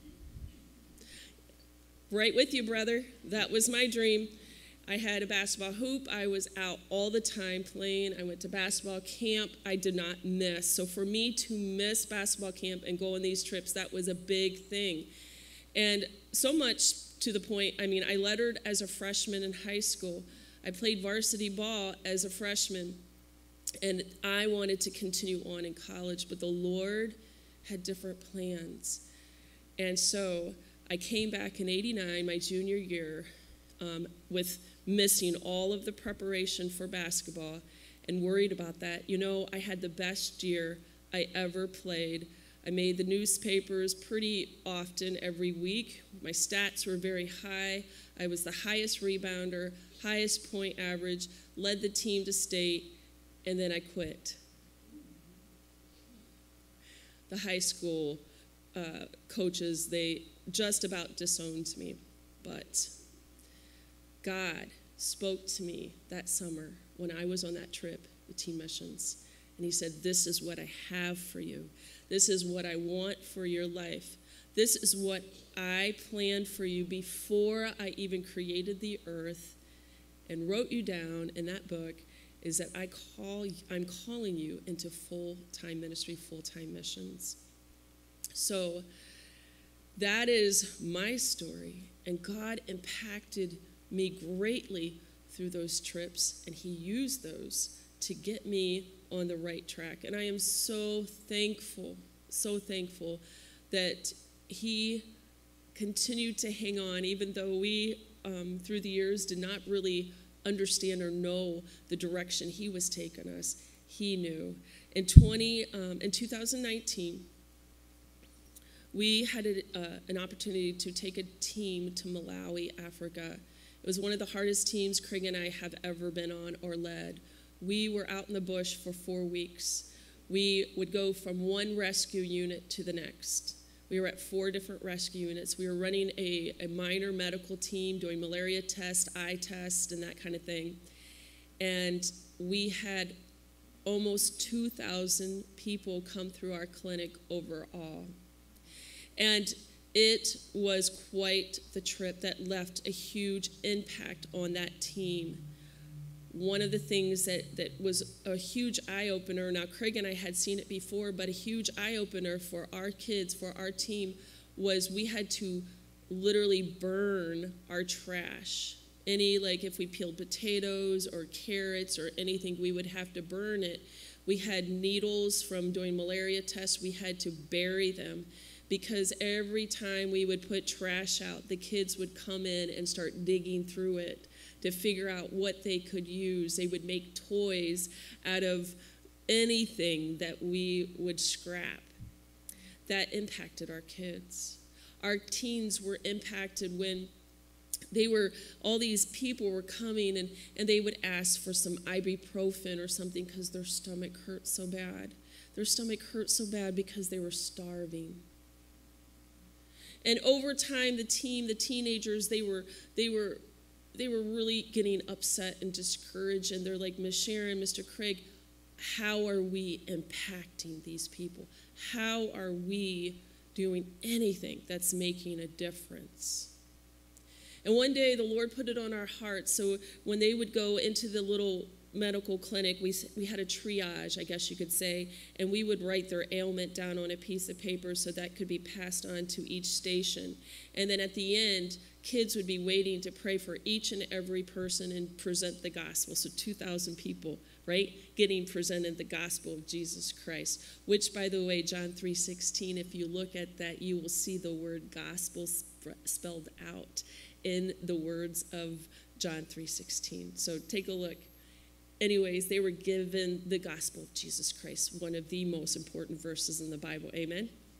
Right with you, brother. That was my dream. I had a basketball hoop. I was out all the time playing. I went to basketball camp. I did not miss. So for me to miss basketball camp and go on these trips, that was a big thing. And so much to the point, I mean, I lettered as a freshman in high school. I played varsity ball as a freshman. And I wanted to continue on in college, but the Lord had different plans. And so I came back in eighty-nine, my junior year, um, with missing all of the preparation for basketball and worried about that. You know, I had the best year I ever played. I made the newspapers pretty often every week. My stats were very high. I was the highest rebounder, highest point average, led the team to state, and then I quit. The high school uh, coaches, they just about disowned me, but God spoke to me that summer when I was on that trip with Team Missions, and he said, this is what I have for you. This is what I want for your life. This is what I planned for you before I even created the earth and wrote you down in that book, is that I call, I'm calling you into full-time ministry, full-time missions. So that is my story, and God impacted me greatly through those trips, and he used those to get me on the right track. And I am so thankful, so thankful that he continued to hang on, even though we, um, through the years, did not really understand or know the direction he was taking us. He knew. In twenty, um, in two thousand nineteen, we had a, uh, an opportunity to take a team to Malawi, Africa. It was one of the hardest teams Craig and I have ever been on or led. We were out in the bush for four weeks. We would go from one rescue unit to the next. We were at four different rescue units. We were running a, a minor medical team, doing malaria tests, eye tests, and that kind of thing. And we had almost two thousand people come through our clinic overall. And it was quite the trip that left a huge impact on that team. One of the things that, that was a huge eye-opener, now Craig and I had seen it before, but a huge eye-opener for our kids, for our team, was we had to literally burn our trash. Any, like if we peeled potatoes or carrots or anything, we would have to burn it. We had needles from doing malaria tests. We had to bury them, because every time we would put trash out, the kids would come in and start digging through it to figure out what they could use. They would make toys out of anything that we would scrap. That impacted our kids. Our teens were impacted when they were, all these people were coming and, and they would ask for some ibuprofen or something because their stomach hurt so bad. Their stomach hurt so bad because they were starving. And over time, the team, the teenagers, they were, they were, they were really getting upset and discouraged. And they're like, Miss Sharon, Mister Craig, how are we impacting these people? How are we doing anything that's making a difference? And one day, the Lord put it on our hearts. So when they would go into the little medical clinic, we, we had a triage, I guess you could say, and we would write their ailment down on a piece of paper so that could be passed on to each station. And then at the end, kids would be waiting to pray for each and every person and present the gospel. So two thousand people, right, getting presented the gospel of Jesus Christ, which, by the way, John three sixteen, if you look at that, you will see the word gospel sp- spelled out in the words of John three sixteen. So take a look. Anyways, they were given the gospel of Jesus Christ, one of the most important verses in the Bible. Amen?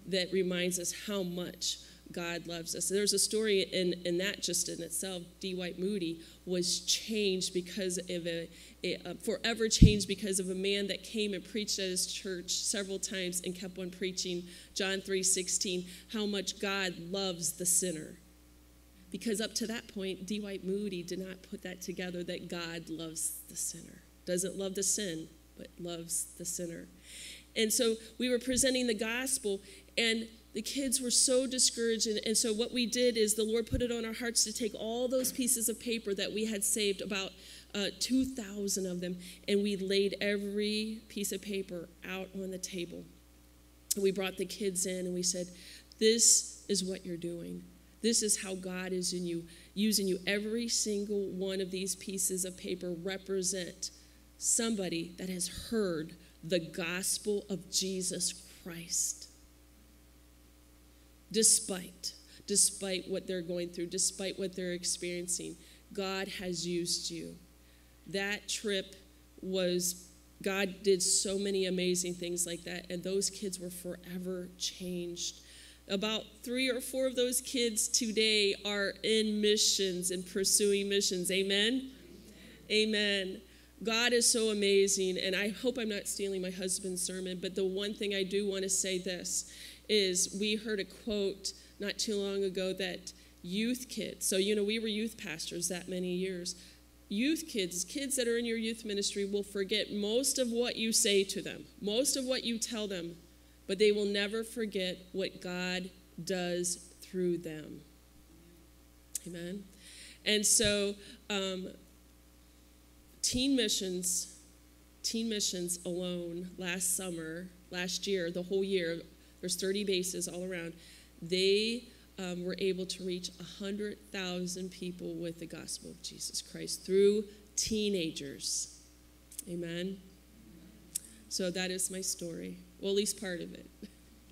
that reminds us how much God loves us. There's a story in, in that just in itself. D. White Moody was changed because of a, a, a forever changed because of a man that came and preached at his church several times and kept on preaching John three sixteen, how much God loves the sinner. Because up to that point, D. White Moody did not put that together, that God loves the sinner. Doesn't love the sin, but loves the sinner. And so we were presenting the gospel, and the kids were so discouraged, and, and so what we did is the Lord put it on our hearts to take all those pieces of paper that we had saved, about uh, two thousand of them, and we laid every piece of paper out on the table. And we brought the kids in, and we said, this is what you're doing. This is how God is in you, using you. Every single one of these pieces of paper represent somebody that has heard the gospel of Jesus Christ. Despite, despite what they're going through, despite what they're experiencing, God has used you. That trip was, God did so many amazing things like that, and those kids were forever changed. About three or four of those kids today are in missions and pursuing missions. Amen? Amen. God is so amazing, and I hope I'm not stealing my husband's sermon, but the one thing I do want to say this is we heard a quote not too long ago that youth kids, so you know we were youth pastors that many years, youth kids, kids that are in your youth ministry will forget most of what you say to them, most of what you tell them, but they will never forget what God does through them. Amen? And so um, teen missions, teen missions alone last summer, last year, the whole year, there's thirty bases all around. They um, were able to reach one hundred thousand people with the gospel of Jesus Christ through teenagers. Amen? So that is my story. Well, at least part of it.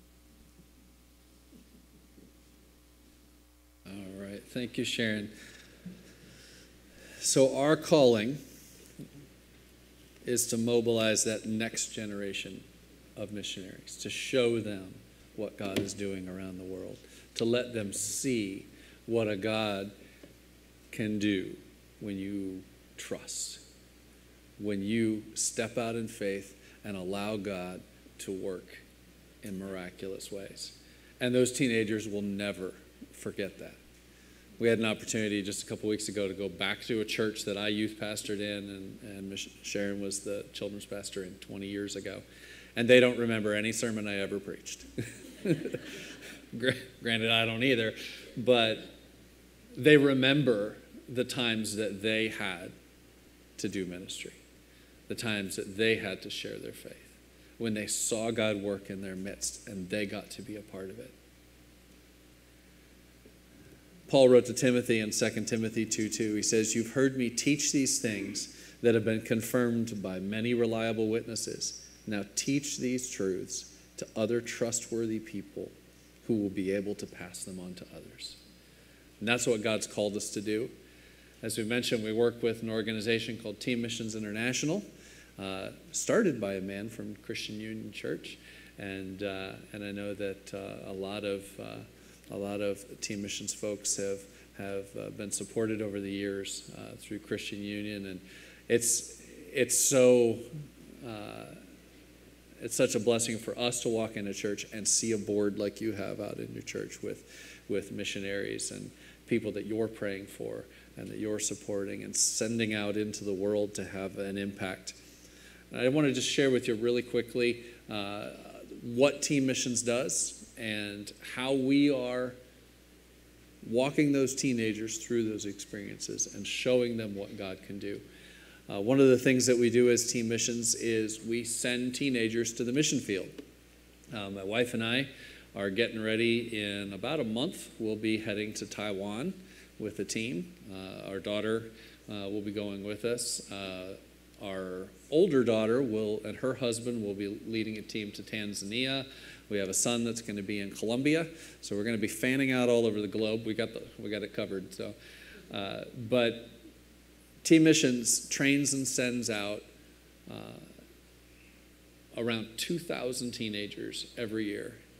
All right. Thank you, Sharon. So our calling is to mobilize that next generation of missionaries, to show them what God is doing around the world, to let them see what a God can do when you trust, when you step out in faith and allow God to work in miraculous ways. And those teenagers will never forget that. We had an opportunity just a couple weeks ago to go back to a church that I youth pastored in, and, and Sharon was the children's pastor in twenty years ago. And they don't remember any sermon I ever preached. Granted, I don't either. But they remember the times that they had to do ministry, the times that they had to share their faith, when they saw God work in their midst and they got to be a part of it. Paul wrote to Timothy in Second Timothy two two. He says, "You've heard me teach these things that have been confirmed by many reliable witnesses. Now teach these truths to other trustworthy people who will be able to pass them on to others." And that's what God's called us to do. As we mentioned, we work with an organization called Teen Missions International, uh, started by a man from Christian Union Church. And uh, and I know that uh, a lot of uh, a lot of Teen Missions folks have have uh, been supported over the years uh, through Christian Union, and it's it's so. Uh, It's such a blessing for us to walk into church and see a board like you have out in your church with, with missionaries and people that you're praying for and that you're supporting and sending out into the world to have an impact. And I want to just share with you really quickly uh, what Teen Missions does and how we are walking those teenagers through those experiences and showing them what God can do. Uh, one of the things that we do as Teen Missions is we send teenagers to the mission field. Uh, my wife and I are getting ready. In about a month, we'll be heading to Taiwan with a team. Uh, our daughter uh, will be going with us. Uh, our older daughter will, and her husband will be leading a team to Tanzania. We have a son that's going to be in Colombia, so we're going to be fanning out all over the globe. We got the we got it covered. So, uh, but Teen Missions trains and sends out uh, around two thousand teenagers every year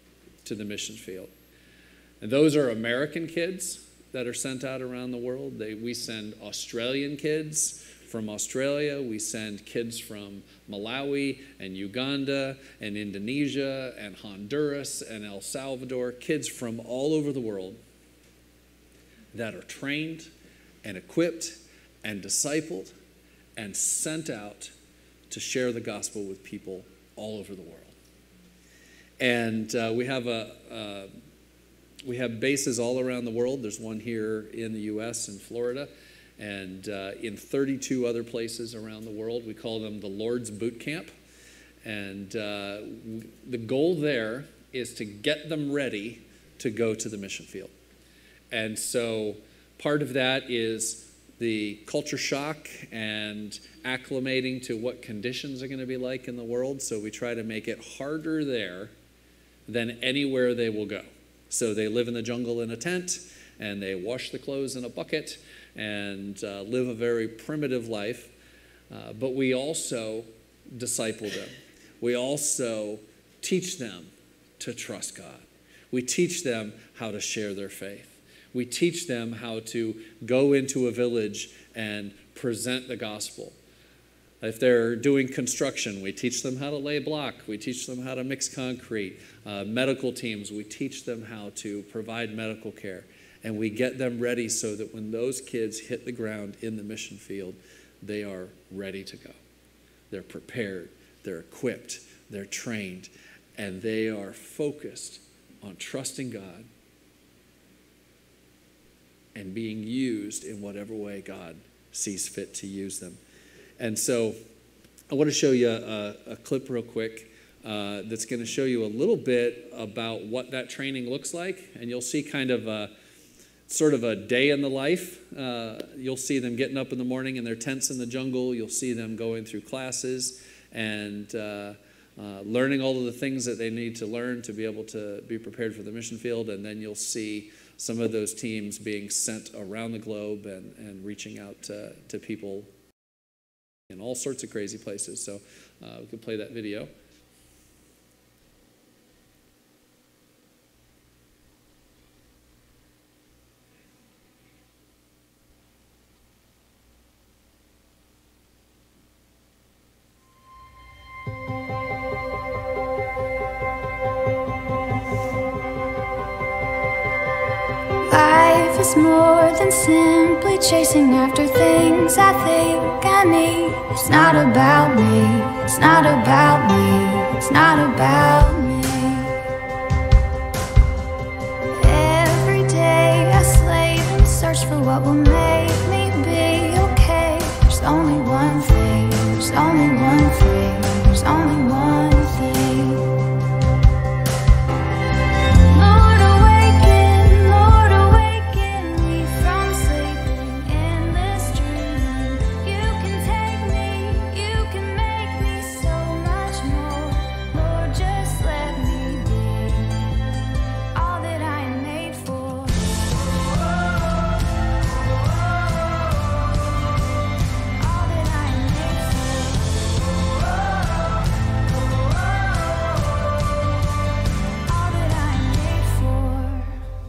to the mission field. And those are American kids that are sent out around the world. They, we send Australian kids from Australia. We send kids from Malawi and Uganda and Indonesia and Honduras and El Salvador, kids from all over the world that are trained and equipped and discipled and sent out to share the gospel with people all over the world. And uh, we have a uh, we have bases all around the world. There's one here in the U S in Florida, and uh, in thirty-two other places around the world. We call them the Lord's Boot Camp. And uh, the goal there is to get them ready to go to the mission field. And so part of that is the culture shock and acclimating to what conditions are going to be like in the world. So we try to make it harder there than anywhere they will go. So they live in the jungle in a tent, and they wash the clothes in a bucket, and uh, live a very primitive life. Uh, but we also disciple them. We also teach them to trust God. We teach them how to share their faith. We teach them how to go into a village and present the gospel. If they're doing construction, we teach them how to lay block. We teach them how to mix concrete. Uh, medical teams, we teach them how to provide medical care. And we get them ready so that when those kids hit the ground in the mission field, they are ready to go. They're prepared, they're equipped, they're trained, and they are focused on trusting God and being used in whatever way God sees fit to use them. And so I want to show you a, a clip real quick uh, that's going to show you a little bit about what that training looks like. And you'll see kind of a, sort of a day in the life. Uh, you'll see them getting up in the morning in their tents in the jungle. You'll see them going through classes and uh, uh, learning all of the things that they need to learn to be able to be prepared for the mission field. And then you'll see some of those teams being sent around the globe and, and reaching out to, to people in all sorts of crazy places. So uh, we can play that video. Life is more than simply chasing after things I think I need. It's not about me, it's not about me, it's not about me. Every day I slave and search for what will make me be okay. There's only one thing, there's only one thing, there's only one thing. Lord, awaken, Lord, awaken me from sleeping in this dream. You can take me, you can make me so much more. Lord, just let me be all that I am made for. All that I am made for. All that I am made for.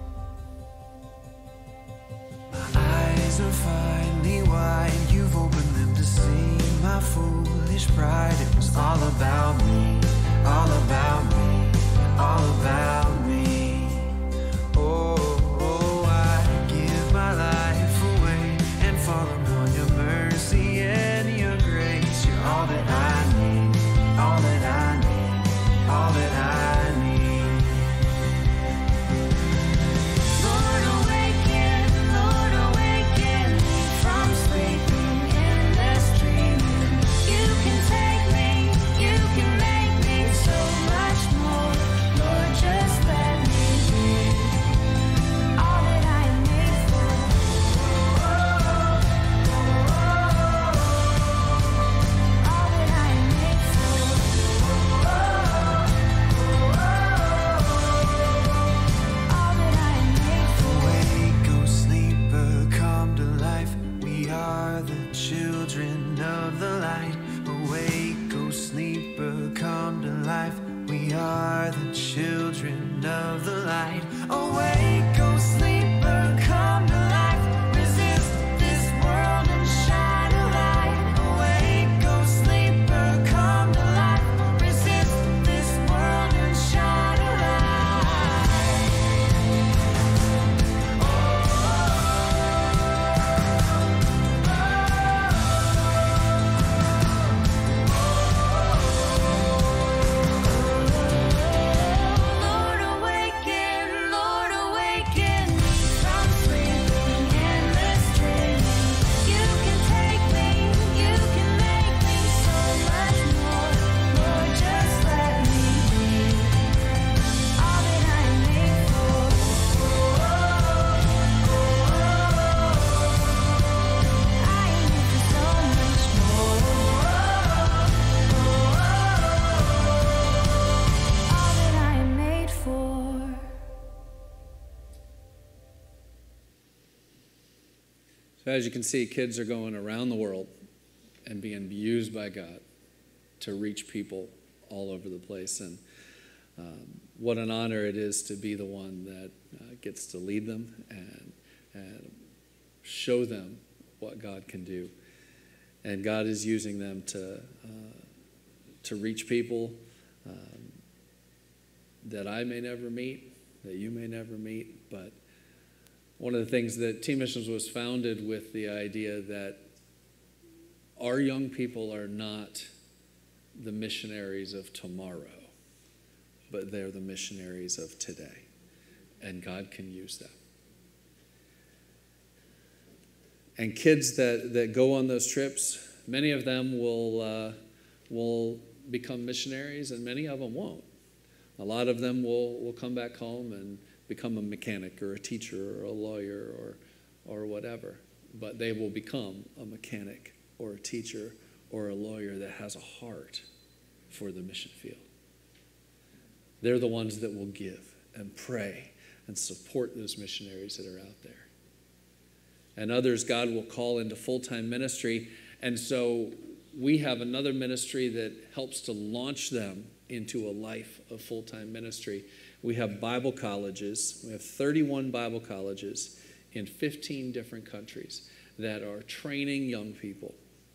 My eyes are finally wide. You've opened them to see my foolish pride. It was all about me, all about me, all about me. Oh, oh, I give my life away and fall upon your mercy and your grace. You're all that I need, all that I need, all that I need. Lord, awaken, Lord, awaken me from sleeping in this dream. You can take me, you can make me so much more. Lord, just let me be all that I am made for. All that I am made for. All that I am made for. Awake, O sleeper, come to life. We are the children of the light. Awake, O sleeper, come to life. We are the children end of the light. Awake, go sleeper, come to life. Resist this world and shine a light. Awake, go sleeper, come to life. Resist this world and shine a light. Lord, awaken, Lord, awaken me from sleeping endless dreaming. You can take me, you can make me so much more. Lord, just let me be all that I am made for. I am made for so much more. All that I am made for. So as you can see, kids are going around the world and being used by God to reach people all over the place. And um, what an honor it is to be the one that uh, gets to lead them and, and show them what God can do. And God is using them to, uh, to reach people um, that I may never meet, that you may never meet. But one of the things that Team Missions was founded with the idea that our young people are not the missionaries of tomorrow, but they're the missionaries of today. And God can use them. And kids that, that go on those trips, many of them will, uh, will become missionaries and many of them won't. A lot of them will, will come back home and become a mechanic or a teacher or a lawyer or, or whatever. But they will become a mechanic or a teacher or a lawyer that has a heart for the mission field. They're the ones that will give and pray and support those missionaries that are out there. And others God will call into full-time ministry. And so we have another ministry that helps to launch them into a life of full-time ministry. We have Bible colleges. We have thirty-one Bible colleges in fifteen different countries that are training young people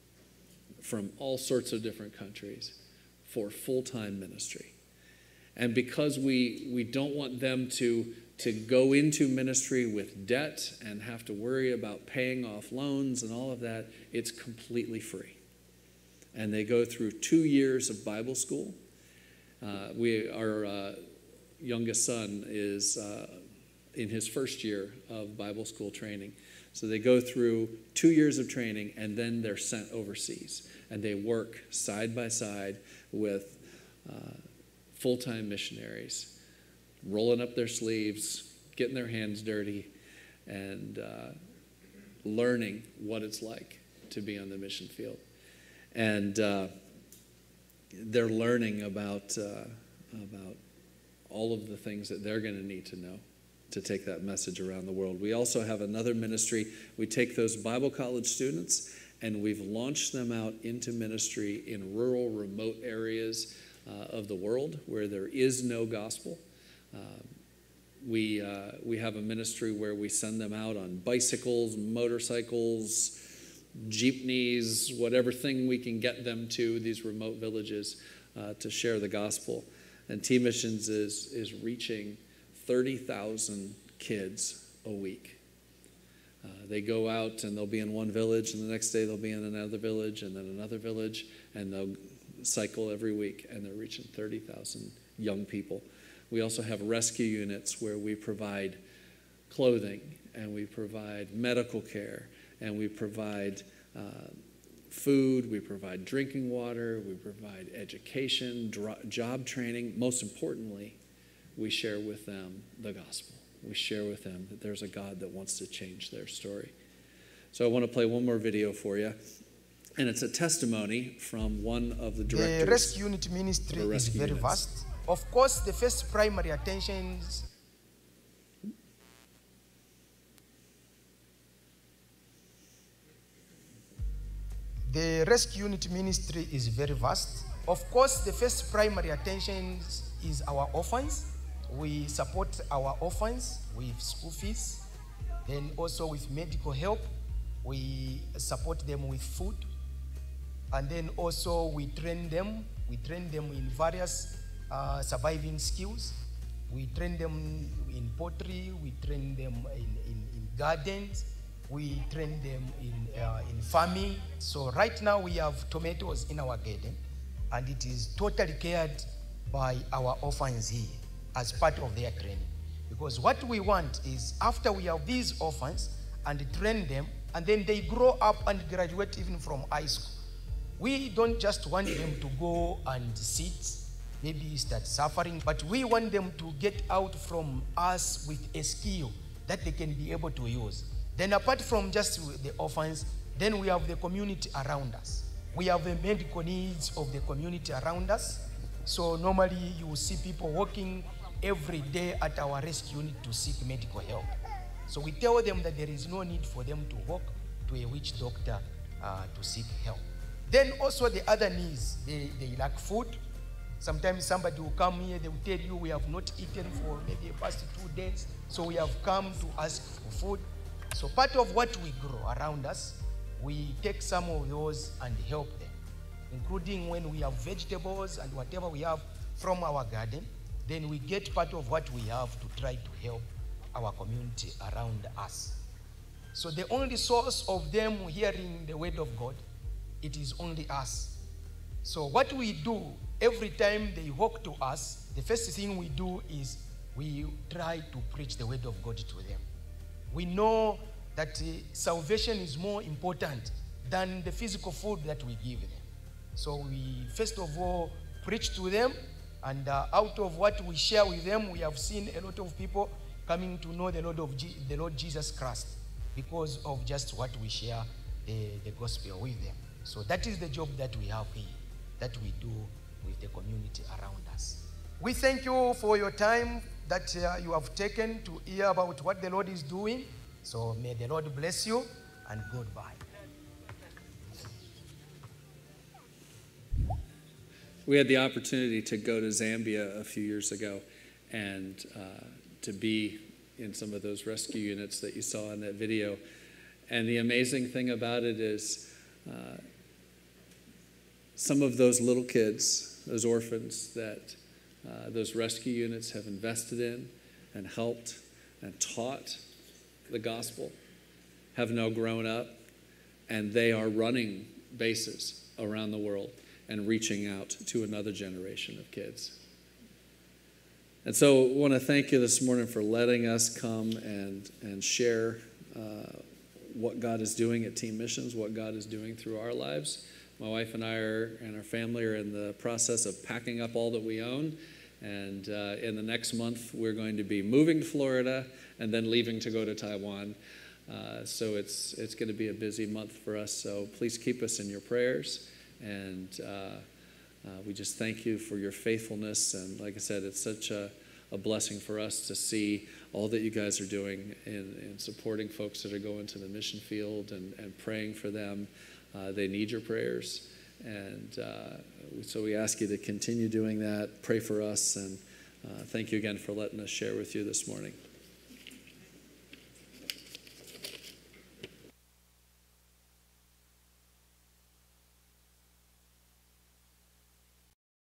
from all sorts of different countries for full-time ministry. And because we, we don't want them to, to go into ministry with debt and have to worry about paying off loans and all of that, it's completely free. And they go through two years of Bible school. Uh, we, our uh, youngest son is uh, in his first year of Bible school training. So they go through two years of training and then they're sent overseas. And they work side by side with uh, full-time missionaries, rolling up their sleeves, getting their hands dirty, and uh, learning what it's like to be on the mission field. And uh, they're learning about, uh, about all of the things that they're going to need to know to take that message around the world. We also have another ministry. We take those Bible college students and we've launched them out into ministry in rural, remote areas uh, of the world where there is no gospel. Uh, we, uh, we have a ministry where we send them out on bicycles, motorcycles, jeepneys, whatever thing we can get them to, these remote villages, uh, to share the gospel. And Team Missions is, is reaching thirty thousand kids a week. Uh, they go out and they'll be in one village, and the next day they'll be in another village, and then another village, and they'll cycle every week, and they're reaching thirty thousand young people. We also have rescue units where we provide clothing, and we provide medical care, and we provide uh, food, we provide drinking water, we provide education, dro- job training. Most importantly, we share with them the gospel. We share with them that there's a God that wants to change their story. So I want to play one more video for you. And it's a testimony from one of the directors. The rescue unit ministry of is very units. vast. Of course, the first primary attention is the rescue unit ministry is very vast. Of course, the first primary attention is our orphans, We support our orphans with school fees, then also with medical help. We support them with food, and then also we train them. We train them in various uh, surviving skills. We train them in pottery. We train them in, in, in gardens. We train them in, uh, in farming. So right now we have tomatoes in our garden, and it is totally cared by our orphans here as part of their training. Because what we want is after we have these orphans and train them, and then they grow up and graduate even from high school, we don't just want them to go and sit, maybe start suffering, but we want them to get out from us with a skill that they can be able to use. Then apart from just the orphans, then we have the community around us. We have the medical needs of the community around us. So normally you will see people walking every day at our rescue unit to seek medical help. So we tell them that there is no need for them to walk to a witch doctor uh, to seek help. Then also the other needs, they, they lack food. Sometimes somebody will come here, they will tell you we have not eaten for maybe the past two days, so we have come to ask for food. So part of what we grow around us, we take some of those and help them, including when we have vegetables and whatever we have from our garden, then we get part of what we have to try to help our community around us. So the only source of them hearing the word of God, it is only us. So what we do, every time they walk to us, the first thing we do is we try to preach the word of God to them. We know that uh, salvation is more important than the physical food that we give them. So we first of all preach to them, and uh, out of what we share with them, we have seen a lot of people coming to know the Lord of G- the Lord Jesus Christ because of just what we share the, the gospel with them. So that is the job that we have here, that we do with the community around us. We thank you for your time that uh, you have taken to hear about what the Lord is doing. So may the Lord bless you, and goodbye. We had the opportunity to go to Zambia a few years ago and uh, to be in some of those rescue units that you saw in that video. And the amazing thing about it is uh, some of those little kids, those orphans that uh, those rescue units have invested in and helped and taught the gospel have now grown up, and they are running bases around the world and reaching out to another generation of kids. And so I want to thank you this morning for letting us come and, and share uh, what God is doing at Team Missions, what God is doing through our lives. My wife and I are, and our family are in the process of packing up all that we own. And uh, in the next month, we're going to be moving to Florida and then leaving to go to Taiwan. Uh, so it's, it's going to be a busy month for us. So please keep us in your prayers. And uh, uh, we just thank you for your faithfulness. And like I said, it's such a, a blessing for us to see all that you guys are doing in, in supporting folks that are going to the mission field and, and praying for them. Uh, they need your prayers. And uh, so we ask you to continue doing that. Pray for us. And uh, thank you again for letting us share with you this morning.